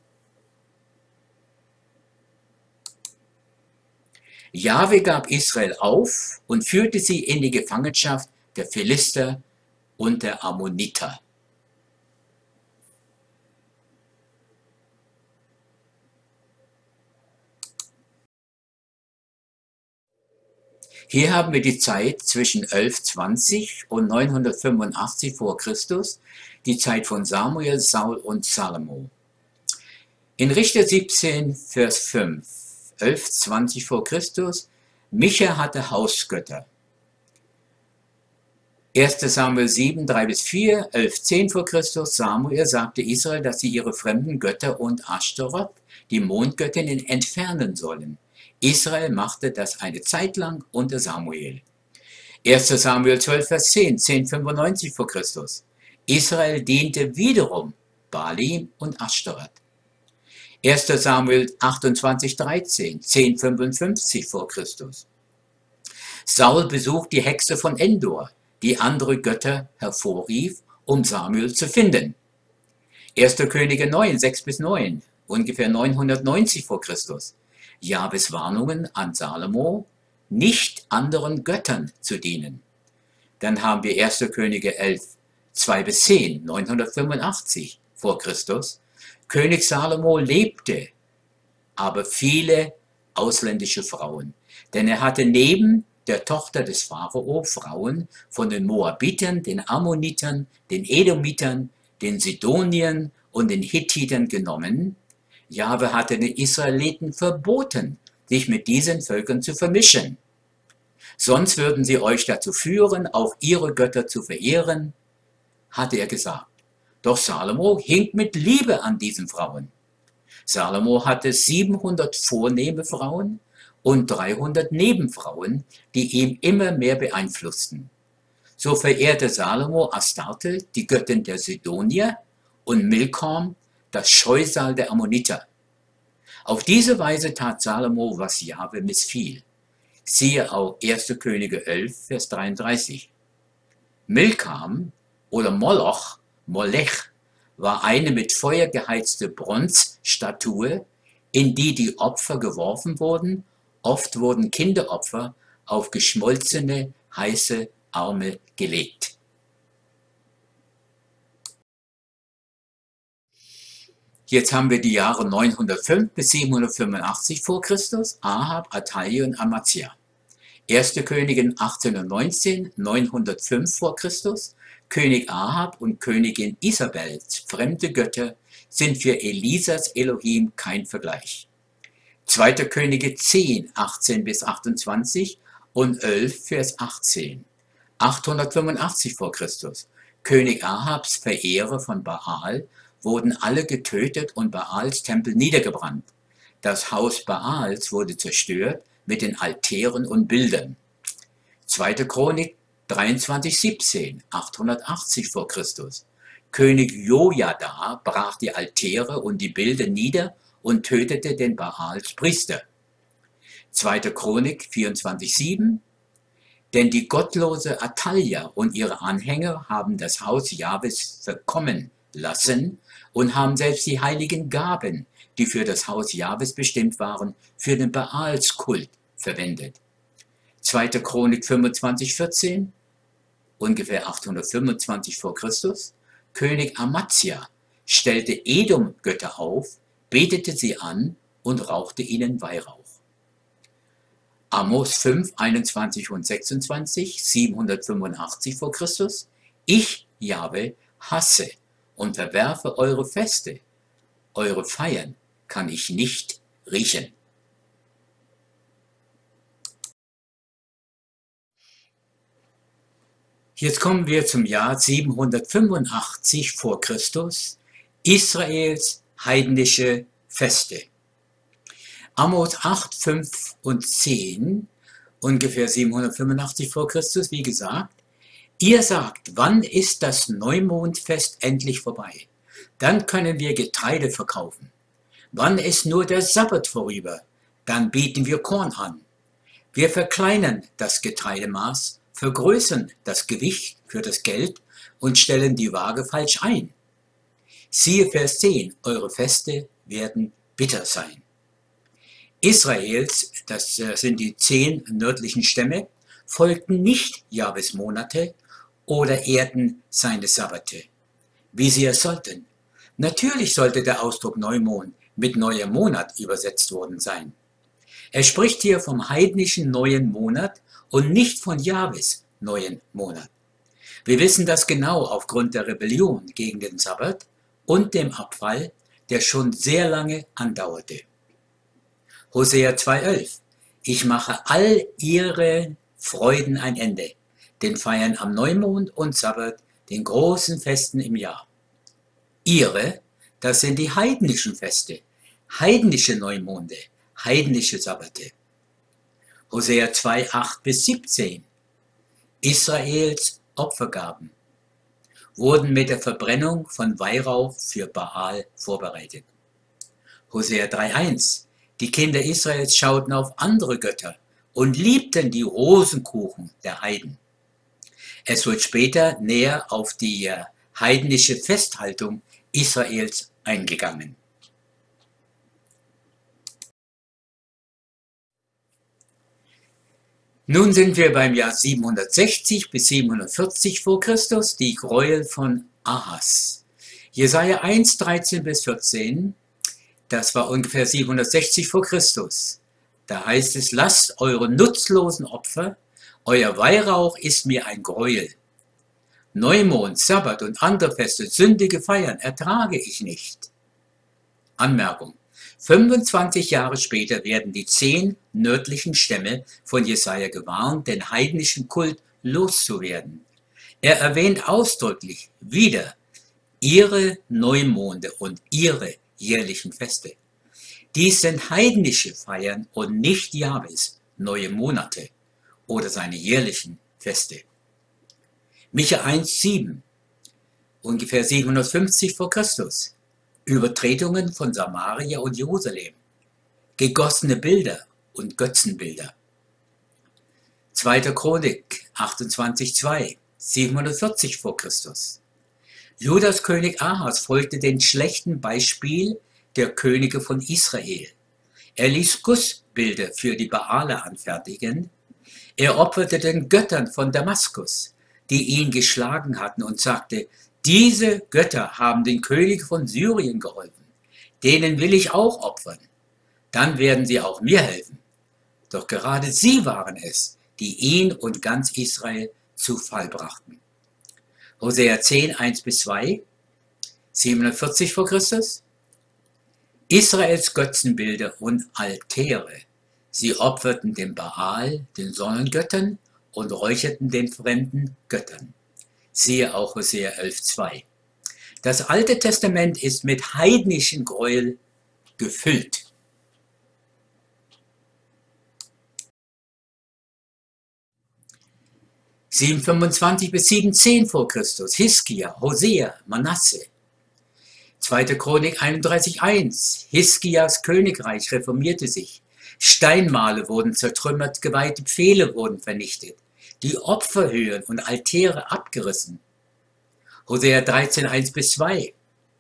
Jahwe gab Israel auf und führte sie in die Gefangenschaft der Philister und der Ammoniter. Hier haben wir die Zeit zwischen 1120 und 985 vor Christus, die Zeit von Samuel, Saul und Salomo. In Richter 17, Vers 5, 1120 vor Christus, Micha hatte Hausgötter. 1. Samuel 7, 3-4, 1110 vor Christus, Samuel sagte Israel, dass sie ihre fremden Götter und Aschtaroth, die Mondgöttinnen, entfernen sollen. Israel machte das eine Zeit lang unter Samuel. 1. Samuel 12, Vers 10, 1095 vor Christus. Israel diente wiederum Baalim und Aschtaroth. 1. Samuel 28, 13, 1055 vor Christus. Saul besucht die Hexe von Endor, die andere Götter hervorrief, um Samuel zu finden. 1. Könige 9, 6-9, ungefähr 990 vor Christus. Jahwes Warnungen an Salomo, nicht anderen Göttern zu dienen. Dann haben wir 1. Könige 11, 2-10, 985 vor Christus. König Salomo lebte, aber viele ausländische Frauen, denn er hatte neben der Tochter des Pharao Frauen von den Moabitern, den Ammonitern, den Edomitern, den Sidoniern und den Hittitern genommen. Jahwe hatte den Israeliten verboten, sich mit diesen Völkern zu vermischen. Sonst würden sie euch dazu führen, auch ihre Götter zu verehren, hatte er gesagt. Doch Salomo hing mit Liebe an diesen Frauen. Salomo hatte 700 vornehme Frauen und 300 Nebenfrauen, die ihn immer mehr beeinflussten. So verehrte Salomo Astarte, die Göttin der Sidonier, und Milcom, das Scheusal der Ammoniter. Auf diese Weise tat Salomo, was Jahwe missfiel. Siehe auch 1. Könige 11, Vers 33. Milcom oder Moloch, Molech, war eine mit Feuer geheizte Bronzstatue, in die die Opfer geworfen wurden. Oft wurden Kinderopfer auf geschmolzene, heiße Arme gelegt. Jetzt haben wir die Jahre 905 bis 785 vor Christus, Ahab, Athalia und Amazia. 1. Königin 1819, 905 vor Christus, König Ahab und Königin Isabels, fremde Götter, sind für Elisas Elohim kein Vergleich. 2. Könige 10, 18 bis 28 und 11, Vers 18. 885 vor Christus. König Ahabs Verehrer von Baal wurden alle getötet und Baals Tempel niedergebrannt. Das Haus Baals wurde zerstört mit den Altären und Bildern. 2. Chronik 23, 17, 880 vor Christus. König Jojada brach die Altäre und die Bilder nieder und tötete den Baals Priester. 2. Chronik 24, 7. Denn die gottlose Athalia und ihre Anhänger haben das Haus Jahwes verkommen lassen und haben selbst die heiligen Gaben, die für das Haus Jahwes bestimmt waren, für den Baalskult verwendet. 2. Chronik 25, 14. ungefähr 825 vor Christus, König Amazia stellte Edom-Götter auf, betete sie an und rauchte ihnen Weihrauch. Amos 5, 21 und 26, 785 vor Christus, ich, Jahwe, hasse und verwerfe eure Feste, eure Feiern kann ich nicht riechen. Jetzt kommen wir zum Jahr 785 vor Christus, Israels heidnische Feste. Amos 8, 5 und 10, ungefähr 785 vor Christus, wie gesagt, ihr sagt, wann ist das Neumondfest endlich vorbei? Dann können wir Getreide verkaufen. Wann ist nur der Sabbat vorüber? Dann bieten wir Korn an. Wir verkleinern das Getreidemaß, vergrößern das Gewicht für das Geld und stellen die Waage falsch ein. Siehe Vers 10, eure Feste werden bitter sein. Israels, das sind die 10 nördlichen Stämme, folgten nicht Jahwes Monate oder ehrten seine Sabbate, wie sie es sollten. Natürlich sollte der Ausdruck Neumond mit neuer Monat übersetzt worden sein. Er spricht hier vom heidnischen neuen Monat und nicht von Jahwes neuen Monat. Wir wissen das genau aufgrund der Rebellion gegen den Sabbat und dem Abfall, der schon sehr lange andauerte. Hosea 2,11 Ich mache all ihre Freuden ein Ende, den Feiern am Neumond und Sabbat, den großen Festen im Jahr. Ihre, das sind die heidnischen Feste, heidnische Neumonde, heidnische Sabbate. Hosea 2, 8 bis 17 Israels Opfergaben wurden mit der Verbrennung von Weihrauch für Baal vorbereitet. Hosea 3,1 Die Kinder Israels schauten auf andere Götter und liebten die Rosenkuchen der Heiden. Es wird später näher auf die heidnische Festhaltung Israels eingegangen. Nun sind wir beim Jahr 760 bis 740 vor Christus, die Gräuel von Ahas. Jesaja 1, 13 bis 14, das war ungefähr 760 vor Christus. Da heißt es, lasst eure nutzlosen Opfer, euer Weihrauch ist mir ein Gräuel. Neumond, Sabbat und andere Feste, sündige Feiern ertrage ich nicht. Anmerkung. 25 Jahre später werden die 10 nördlichen Stämme von Jesaja gewarnt, den heidnischen Kult loszuwerden. Er erwähnt ausdrücklich wieder ihre Neumonde und ihre jährlichen Feste. Dies sind heidnische Feiern und nicht Jahwes neue Monate oder seine jährlichen Feste. Micha 1,7, ungefähr 750 vor Christus. Übertretungen von Samaria und Jerusalem, gegossene Bilder und Götzenbilder. 2. Chronik 28,2, 740 vor Christus. Judas König Ahas folgte dem schlechten Beispiel der Könige von Israel. Er ließ Gussbilder für die Baale anfertigen. Er opferte den Göttern von Damaskus, die ihn geschlagen hatten, und sagte, diese Götter haben den König von Syrien geholfen, denen will ich auch opfern, dann werden sie auch mir helfen. Doch gerade sie waren es, die ihn und ganz Israel zu Fall brachten. Hosea 10, 1 bis 2, 740 vor Christus. Israels Götzenbilder und Altäre, sie opferten dem Baal, den Sonnengöttern, und räucherten den fremden Göttern. Siehe auch Hosea 11,2. Das Alte Testament ist mit heidnischen Gräuel gefüllt. (725 bis 710 vor Christus), Hiskia, Hosea, Manasse. 2. Chronik 31,1. Hiskias Königreich reformierte sich. Steinmale wurden zertrümmert, geweihte Pfähle wurden vernichtet, die Opferhöhen und Altäre abgerissen. Hosea 13, 1 bis 2.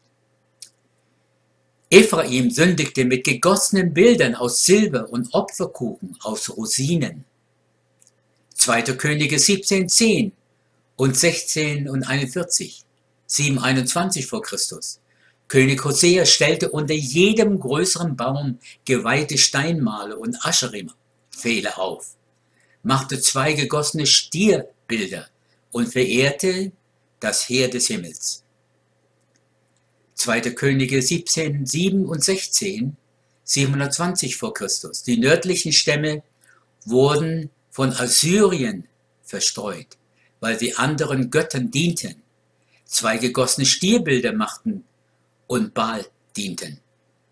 Ephraim sündigte mit gegossenen Bildern aus Silber und Opferkuchen aus Rosinen. 2. Könige 17,10 und 16 und 41, 721 vor Christus. König Hosea stellte unter jedem größeren Baum geweihte Steinmale und Ascherim-Pfähle auf, machte 2 gegossene Stierbilder und verehrte das Heer des Himmels. 2. Könige 17, 7 und 16, 720 vor Christus. Die nördlichen Stämme wurden von Assyrien verstreut, weil sie anderen Göttern dienten, 2 gegossene Stierbilder machten und Baal dienten.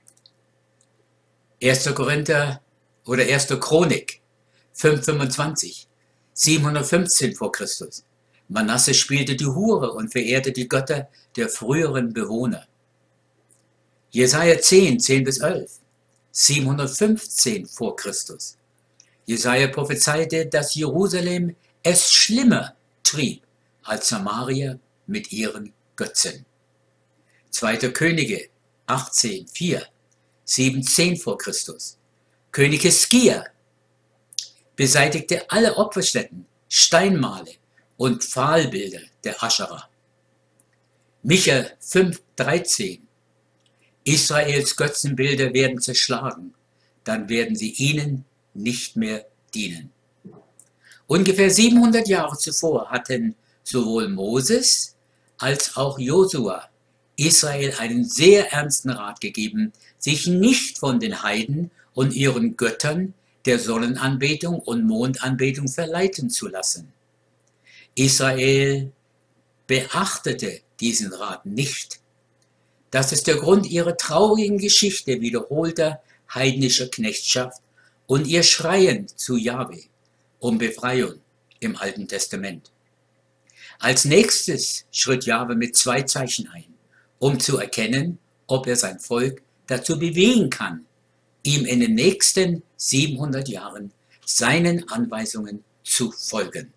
1. Korinther oder 1. Chronik 5,25, 715 vor Christus. Manasse spielte die Hure und verehrte die Götter der früheren Bewohner. Jesaja 10, 10 bis 11, 715 vor Christus. Jesaja prophezeite, dass Jerusalem es schlimmer trieb als Samaria mit ihren Götzen. 2. Könige 18, 4, 7, 10 vor Christus. König Hiskia beseitigte alle Opferstätten, Steinmale und Pfahlbilder der Aschera. Micha 5, 13. Israels Götzenbilder werden zerschlagen, dann werden sie ihnen nicht mehr dienen. Ungefähr 700 Jahre zuvor hatten sowohl Moses als auch Josua Israel einen sehr ernsten Rat gegeben, sich nicht von den Heiden und ihren Göttern der Sonnenanbetung und Mondanbetung verleiten zu lassen. Israel beachtete diesen Rat nicht. Das ist der Grund ihrer traurigen Geschichte wiederholter heidnischer Knechtschaft und ihr Schreien zu Jahwe um Befreiung im Alten Testament. Als nächstes schritt Jahwe mit 2 Zeichen ein, um zu erkennen, ob er sein Volk dazu bewegen kann, ihm in den nächsten 700 Jahren seinen Anweisungen zu folgen.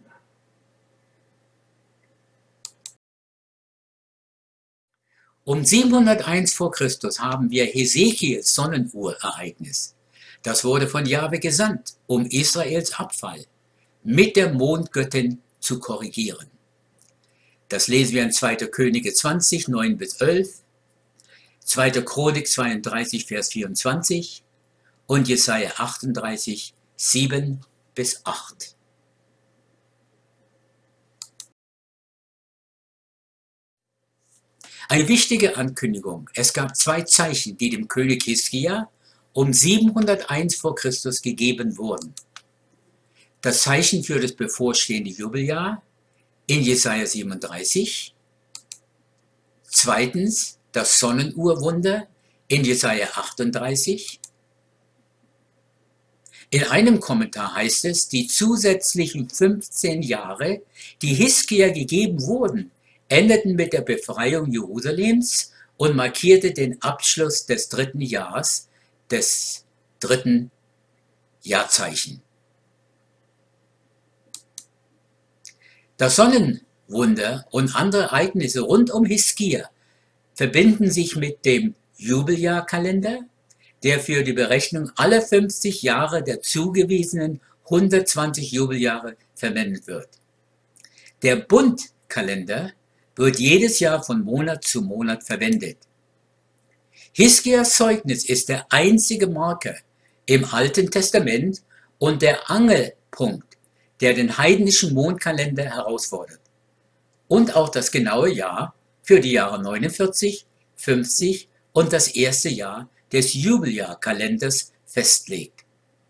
Um 701 vor Christus haben wir Hesekiels Sonnenuhrereignis. Das wurde von Jahwe gesandt, um Israels Abfall mit der Mondgöttin zu korrigieren. Das lesen wir in 2. Könige 20, 9 bis 11, 2. Chronik 32, Vers 24 und Jesaja 38, 7 bis 8. Eine wichtige Ankündigung. Es gab 2 Zeichen, die dem König Hiskia um 701 vor Christus gegeben wurden. Das Zeichen für das bevorstehende Jubeljahr in Jesaja 37. Zweitens das Sonnenuhrwunder in Jesaja 38. In einem Kommentar heißt es, die zusätzlichen 15 Jahre, die Hiskia gegeben wurden, endeten mit der Befreiung Jerusalems und markierte den Abschluss des 3. Jahres, des 3. Jahrzeichen. Das Sonnenwunder und andere Ereignisse rund um Hiskia verbinden sich mit dem Jubeljahrkalender, der für die Berechnung aller 50 Jahre der zugewiesenen 120 Jubeljahre verwendet wird. Der Bundkalender wird jedes Jahr von Monat zu Monat verwendet. Hiskias Zeugnis ist der einzige Marker im Alten Testament und der Angelpunkt, der den heidnischen Mondkalender herausfordert und auch das genaue Jahr für die Jahre 49, 50 und das erste Jahr des Jubeljahrkalenders festlegt.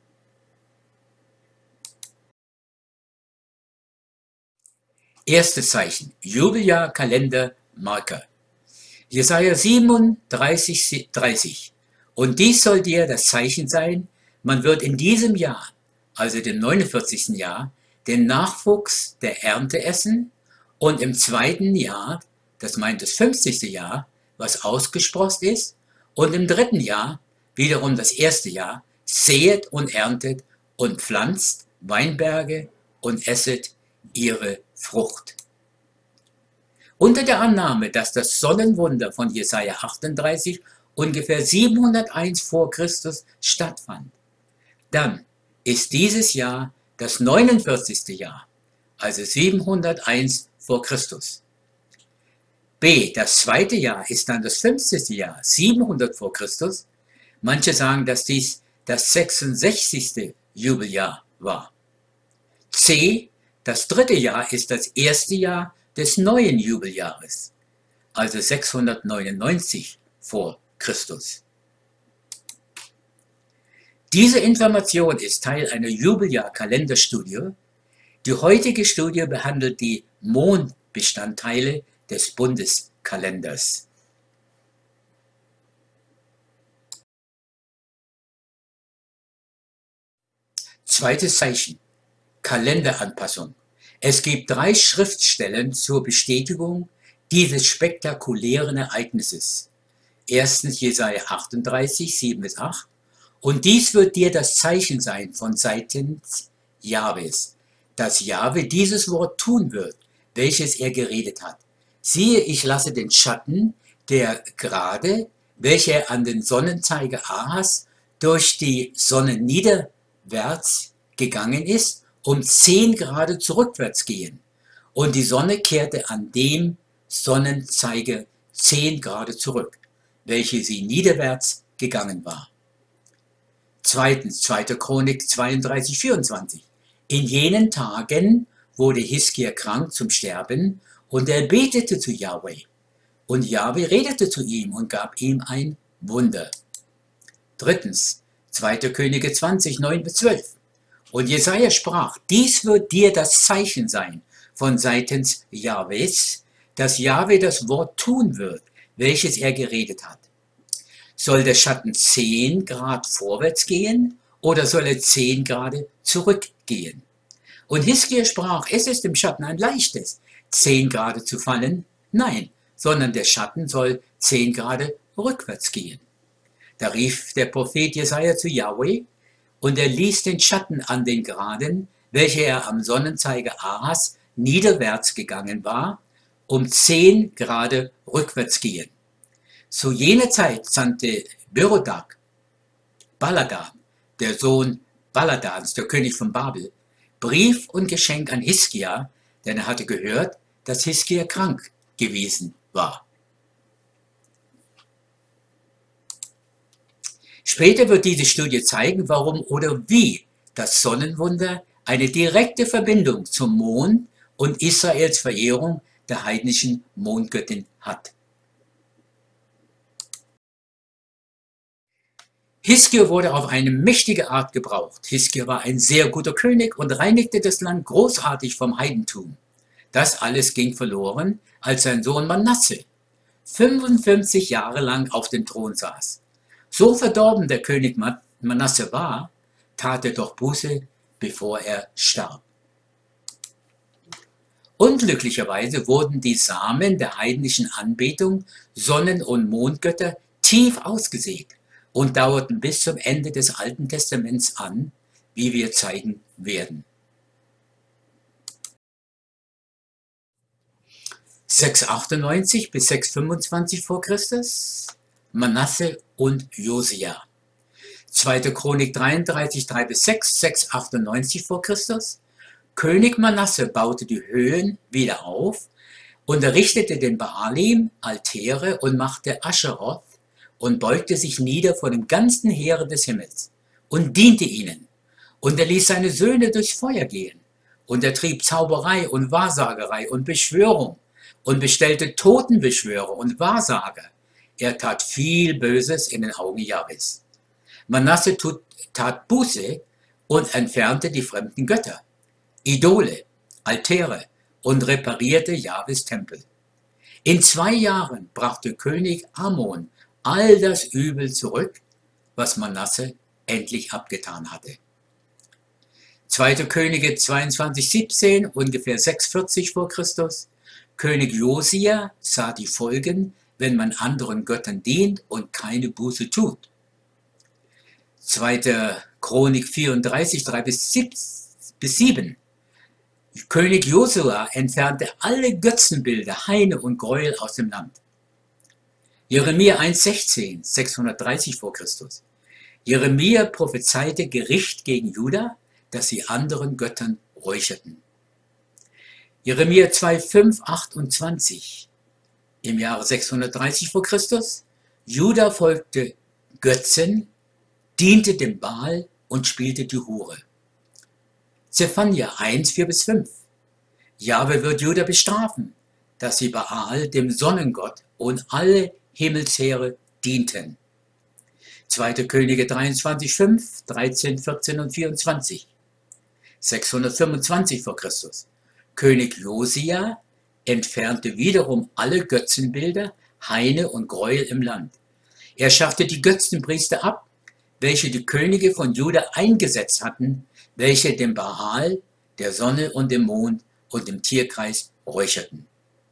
Erstes Zeichen, Jubeljahrkalender-Marker. Jesaja 37, 30. Und dies soll dir das Zeichen sein, man wird in diesem Jahr, also dem 49. Jahr, den Nachwuchs der Ernte essen und im 2. Jahr, das meint das 50. Jahr, was ausgesprost ist, und im 3. Jahr, wiederum das 1. Jahr, säet und erntet und pflanzt Weinberge und esset ihre Frucht. Unter der Annahme, dass das Sonnenwunder von Jesaja 38 ungefähr 701 vor Christus stattfand, dann ist dieses Jahr das 49. Jahr, also 701 vor Christus. B, das zweite Jahr ist dann das 50. Jahr, 700 vor Christus. Manche sagen, dass dies das 66. Jubeljahr war. C, das dritte Jahr ist das erste Jahr des neuen Jubeljahres, also 699 vor Christus. Diese Information ist Teil einer Jubeljahr-Kalenderstudie. Die heutige Studie behandelt die Mondbestandteile des Bundeskalenders. Zweites Zeichen: Kalenderanpassung. Es gibt 3 Schriftstellen zur Bestätigung dieses spektakulären Ereignisses. Erstens Jesaja 38, 7-8. Und dies wird dir das Zeichen sein von seitens Jahwes, dass Jahwe dieses Wort tun wird, welches er geredet hat. Siehe, ich lasse den Schatten der Gerade, welcher an den Sonnenzeiger Ahas durch die Sonne niederwärts gegangen ist, um 10 Grad zurückwärts gehen. Und die Sonne kehrte an dem Sonnenzeiger 10 Grad zurück, welche sie niederwärts gegangen war. Zweitens, 2. Chronik 32, 24. In jenen Tagen wurde Hiskia krank zum Sterben, und er betete zu Jahwe. Und Jahwe redete zu ihm und gab ihm ein Wunder. Drittens, 2. Könige 20, 9-12. Und Jesaja sprach: Dies wird dir das Zeichen sein von seitens Jahwes, dass Jahwe das Wort tun wird, welches er geredet hat. Soll der Schatten 10 Grad vorwärts gehen oder soll er 10 Grad zurückgehen? Und Hiskia sprach: Es ist im Schatten ein leichtes, 10 Grad zu fallen. Nein, sondern der Schatten soll 10 Grad rückwärts gehen. Da rief der Prophet Jesaja zu Jahwe, und er ließ den Schatten an den Graden, welche er am Sonnenzeiger Ahas niederwärts gegangen war, um 10 Grad rückwärts gehen. Zu jener Zeit sandte Berodak, Baladan, der Sohn Baladans, der König von Babel, Brief und Geschenk an Hiskia, denn er hatte gehört, dass Hiskia krank gewesen war. Später wird diese Studie zeigen, warum oder wie das Sonnenwunder eine direkte Verbindung zum Mond und Israels Verehrung der heidnischen Mondgöttin hat. Hiskia wurde auf eine mächtige Art gebraucht. Hiskia war ein sehr guter König und reinigte das Land großartig vom Heidentum. Das alles ging verloren, als sein Sohn Manasse 55 Jahre lang auf dem Thron saß. So verdorben der König Manasse war, tat er doch Buße, bevor er starb. Unglücklicherweise wurden die Samen der heidnischen Anbetung, Sonnen- und Mondgötter, tief ausgesät und dauerten bis zum Ende des Alten Testaments an, wie wir zeigen werden. 698 bis 625 vor Christus, Manasse und Josia. 2. Chronik 33, 3-6, 698 vor Christus. König Manasse baute die Höhen wieder auf und errichtete den Baalim Altäre und machte Ascheroth und beugte sich nieder vor dem ganzen Heere des Himmels und diente ihnen. Und er ließ seine Söhne durchs Feuer gehen. Und er trieb Zauberei und Wahrsagerei und Beschwörung und bestellte Totenbeschwörer und Wahrsager. Er tat viel Böses in den Augen Jahwes. Manasse tat Buße und entfernte die fremden Götter, Idole, Altäre und reparierte Jahwes Tempel. In 2 Jahren brachte König Amon all das Übel zurück, was Manasse endlich abgetan hatte. 2. Könige 22, 17, ungefähr 640 vor Christus. König Josia sah die Folgen, wenn man anderen Göttern dient und keine Buße tut. 2. Chronik 34, 3-7. König Josua entfernte alle Götzenbilder, Haine und Gräuel aus dem Land. Jeremia 1,16, 630 vor Christus. Jeremia prophezeite Gericht gegen Juda, dass sie anderen Göttern räucherten. Jeremia 2,5, 28. Im Jahre 630 vor Christus. Juda folgte Götzen, diente dem Baal und spielte die Hure. Zephania 1, 4-5. Jahwe wird Juda bestrafen, dass sie Baal, dem Sonnengott, und alle Himmelsheere dienten. 2. Könige 23, 5, 13, 14 und 24. 625 vor Christus. König Josia entfernte wiederum alle Götzenbilder, Haine und Gräuel im Land. Er schaffte die Götzenpriester ab, welche die Könige von Juda eingesetzt hatten, welche dem Baal, der Sonne und dem Mond und dem Tierkreis räucherten.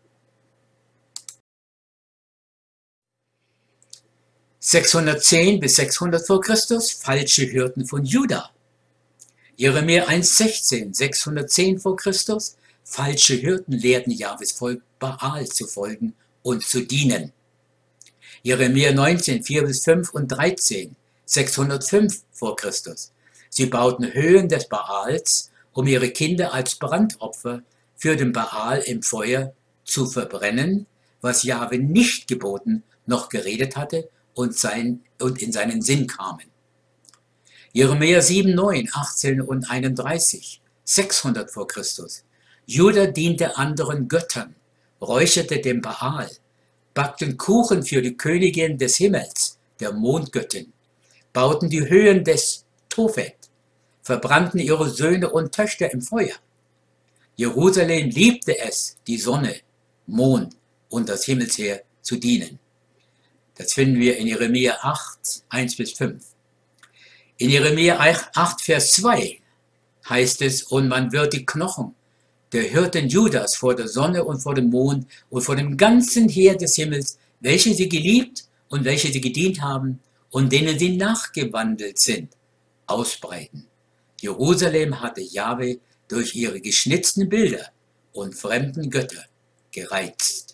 (610 bis 600 vor Christus) falsche Hirten von Juda. Jeremia 1,16, 610 vor Christus. Falsche Hirten lehrten Jahwes Volk Baal zu folgen und zu dienen. Jeremia 19, 4-5 und 13, 605 vor Christus. Sie bauten Höhen des Baals, um ihre Kinder als Brandopfer für den Baal im Feuer zu verbrennen, was Jahwe nicht geboten noch geredet hatte und in seinen Sinn kamen. Jeremia 7, 9, 18 und 31, 600 vor Christus. Juda diente anderen Göttern, räucherte dem Baal, backten Kuchen für die Königin des Himmels, der Mondgöttin, bauten die Höhen des Tophet, verbrannten ihre Söhne und Töchter im Feuer. Jerusalem liebte es, die Sonne, Mond und das Himmelsheer zu dienen. Das finden wir in Jeremia 8, 1-5. In Jeremia 8, Vers 2 heißt es, und man wird die Knochen der Hirten Judas vor der Sonne und vor dem Mond und vor dem ganzen Heer des Himmels, welche sie geliebt und welche sie gedient haben und denen sie nachgewandelt sind, ausbreiten. Jerusalem hatte Jahwe durch ihre geschnitzten Bilder und fremden Götter gereizt.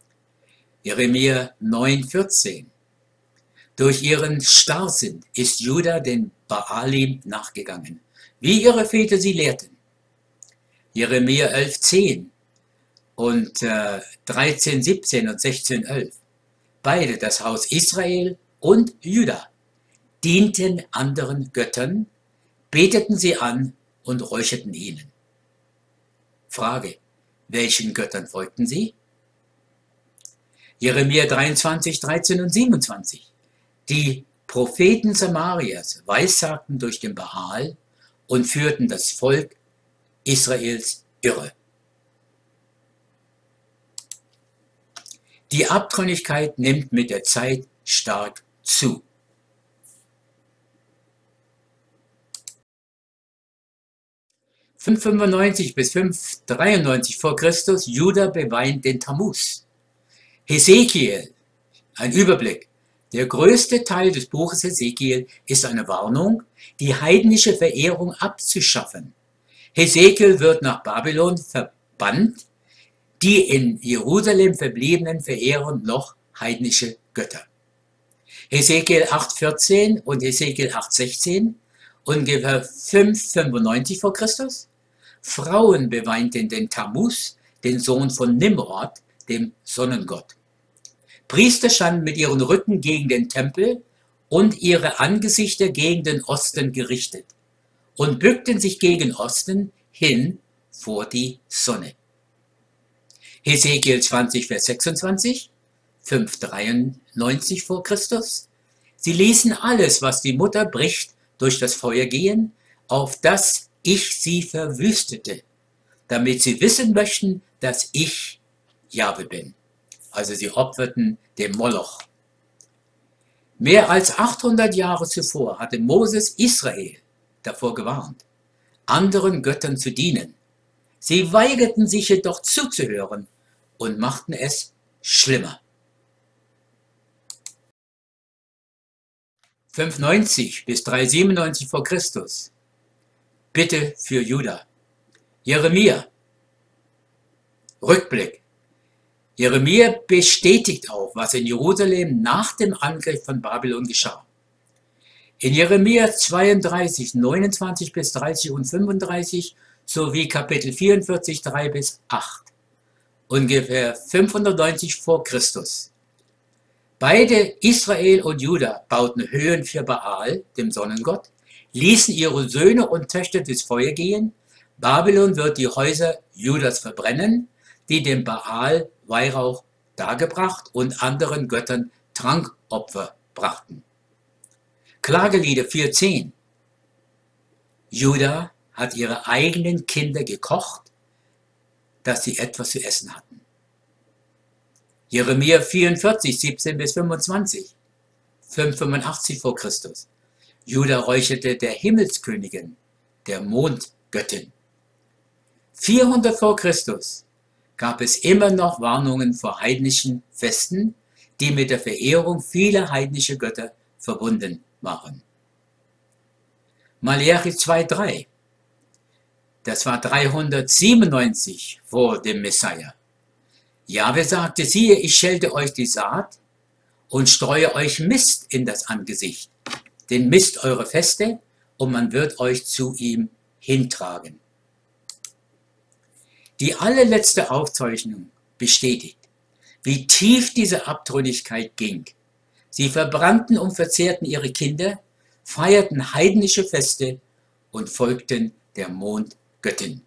Jeremia 9,14. Durch ihren Starrsinn ist Juda den Baalim nachgegangen, wie ihre Väter sie lehrten. Jeremia 11,10 und 13,17 und 16,11. Beide, das Haus Israel und Juda, dienten anderen Göttern, beteten sie an und räucherten ihnen. Frage: Welchen Göttern folgten sie? Jeremia 23, 13 und 27. Die Propheten Samarias weissagten durch den Baal und führten das Volk Israels irre. Die Abtrünnigkeit nimmt mit der Zeit stark zu. (595 bis 593 vor Christus). Juda beweint den Tammuz. Hesekiel, ein Überblick. Der größte Teil des Buches Hesekiel ist eine Warnung, die heidnische Verehrung abzuschaffen. Hesekiel wird nach Babylon verbannt, die in Jerusalem verbliebenen verehren noch heidnische Götter. Hesekiel 8,14 und Hesekiel 8,16, ungefähr 595 vor Christus. Frauen beweinten den Tammuz, den Sohn von Nimrod, dem Sonnengott. Priester standen mit ihren Rücken gegen den Tempel und ihre Angesichter gegen den Osten gerichtet und bückten sich gegen Osten hin vor die Sonne. Hesekiel 20, Vers 26, 593 vor Christus. Sie ließen alles, was die Mutter bricht, durch das Feuer gehen, auf das ich sie verwüstete, damit sie wissen möchten, dass ich Jahwe bin. Also sie opferten dem Moloch. Mehr als 800 Jahre zuvor hatte Moses Israel davor gewarnt, anderen Göttern zu dienen. Sie weigerten sich jedoch zuzuhören und machten es schlimmer. 590 bis 397 vor Christus. Bitte für Juda. Jeremia. Rückblick. Jeremia bestätigt auch, was in Jerusalem nach dem Angriff von Babylon geschah. In Jeremia 32, 29 bis 30 und 35 sowie Kapitel 44, 3 bis 8, ungefähr 590 vor Christus. Beide, Israel und Juda, bauten Höhen für Baal, dem Sonnengott, ließen ihre Söhne und Töchter durchs Feuer gehen. Babylon wird die Häuser Judas verbrennen, die dem Baal Weihrauch dargebracht und anderen Göttern Trankopfer brachten. Klagelieder 4,10. Juda hat ihre eigenen Kinder gekocht, dass sie etwas zu essen hatten. Jeremia 44, 17 bis 25, 585 vor Christus. Juda räucherte der Himmelskönigin, der Mondgöttin. 400 vor Christus gab es immer noch Warnungen vor heidnischen Festen, die mit der Verehrung vieler heidnischer Götter verbunden waren. Maleachi 2,3. Das war 397 vor dem Messiah. Jahwe sagte, siehe, ich schelte euch die Saat und streue euch Mist in das Angesicht, den Mist eurer Feste, und man wird euch zu ihm hintragen. Die allerletzte Aufzeichnung bestätigt, wie tief diese Abtrünnigkeit ging. Sie verbrannten und verzehrten ihre Kinder, feierten heidnische Feste und folgten der Mondgöttin.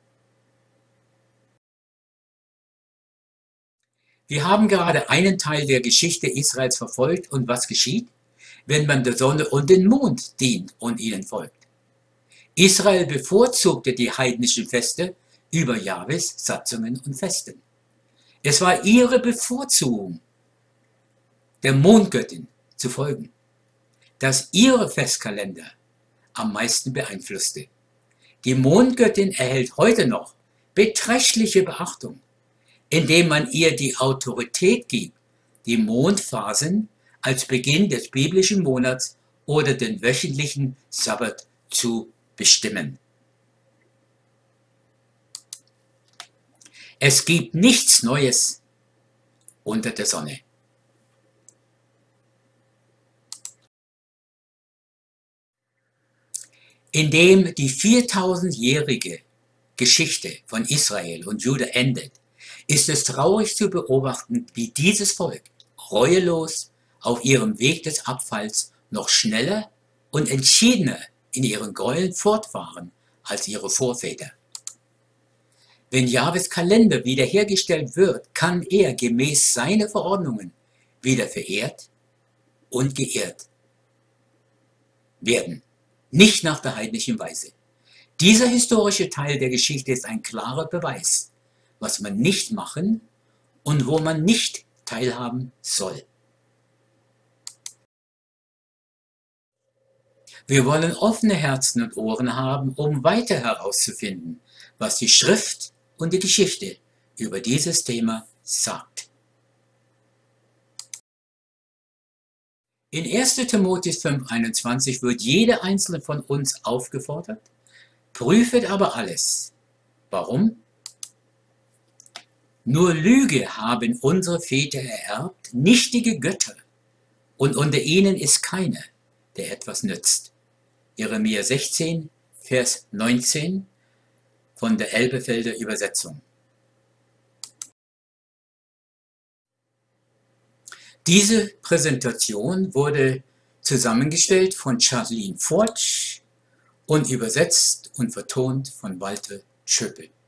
Wir haben gerade einen Teil der Geschichte Israels verfolgt, und was geschieht, wenn man der Sonne und dem Mond dient und ihnen folgt? Israel bevorzugte die heidnischen Feste über Jahwes Satzungen und Festen. Es war ihre Bevorzugung, der Mondgöttin zu folgen, das ihre Festkalender am meisten beeinflusste. Die Mondgöttin erhält heute noch beträchtliche Beachtung, indem man ihr die Autorität gibt, die Mondphasen als Beginn des biblischen Monats oder den wöchentlichen Sabbat zu bestimmen. Es gibt nichts Neues unter der Sonne. Indem die 4000-jährige Geschichte von Israel und Juda endet, ist es traurig zu beobachten, wie dieses Volk reuelos auf ihrem Weg des Abfalls noch schneller und entschiedener in ihren Gräueln fortfahren als ihre Vorväter. Wenn Jahwes Kalender wiederhergestellt wird, kann er gemäß seiner Verordnungen wieder verehrt und geehrt werden, nicht nach der heidnischen Weise. Dieser historische Teil der Geschichte ist ein klarer Beweis, was man nicht machen und wo man nicht teilhaben soll. Wir wollen offene Herzen und Ohren haben, um weiter herauszufinden, was die Schrift und die Geschichte über dieses Thema sagt. In 1. Timotheus 5,21 wird jeder einzelne von uns aufgefordert, prüfet aber alles. Warum? Nur Lüge haben unsere Väter ererbt, nichtige Götter, und unter ihnen ist keiner, der etwas nützt. Jeremia 16, Vers 19 von der Elberfelder Übersetzung. Diese Präsentation wurde zusammengestellt von Charlene Forge und übersetzt und vertont von Walter Schöppel.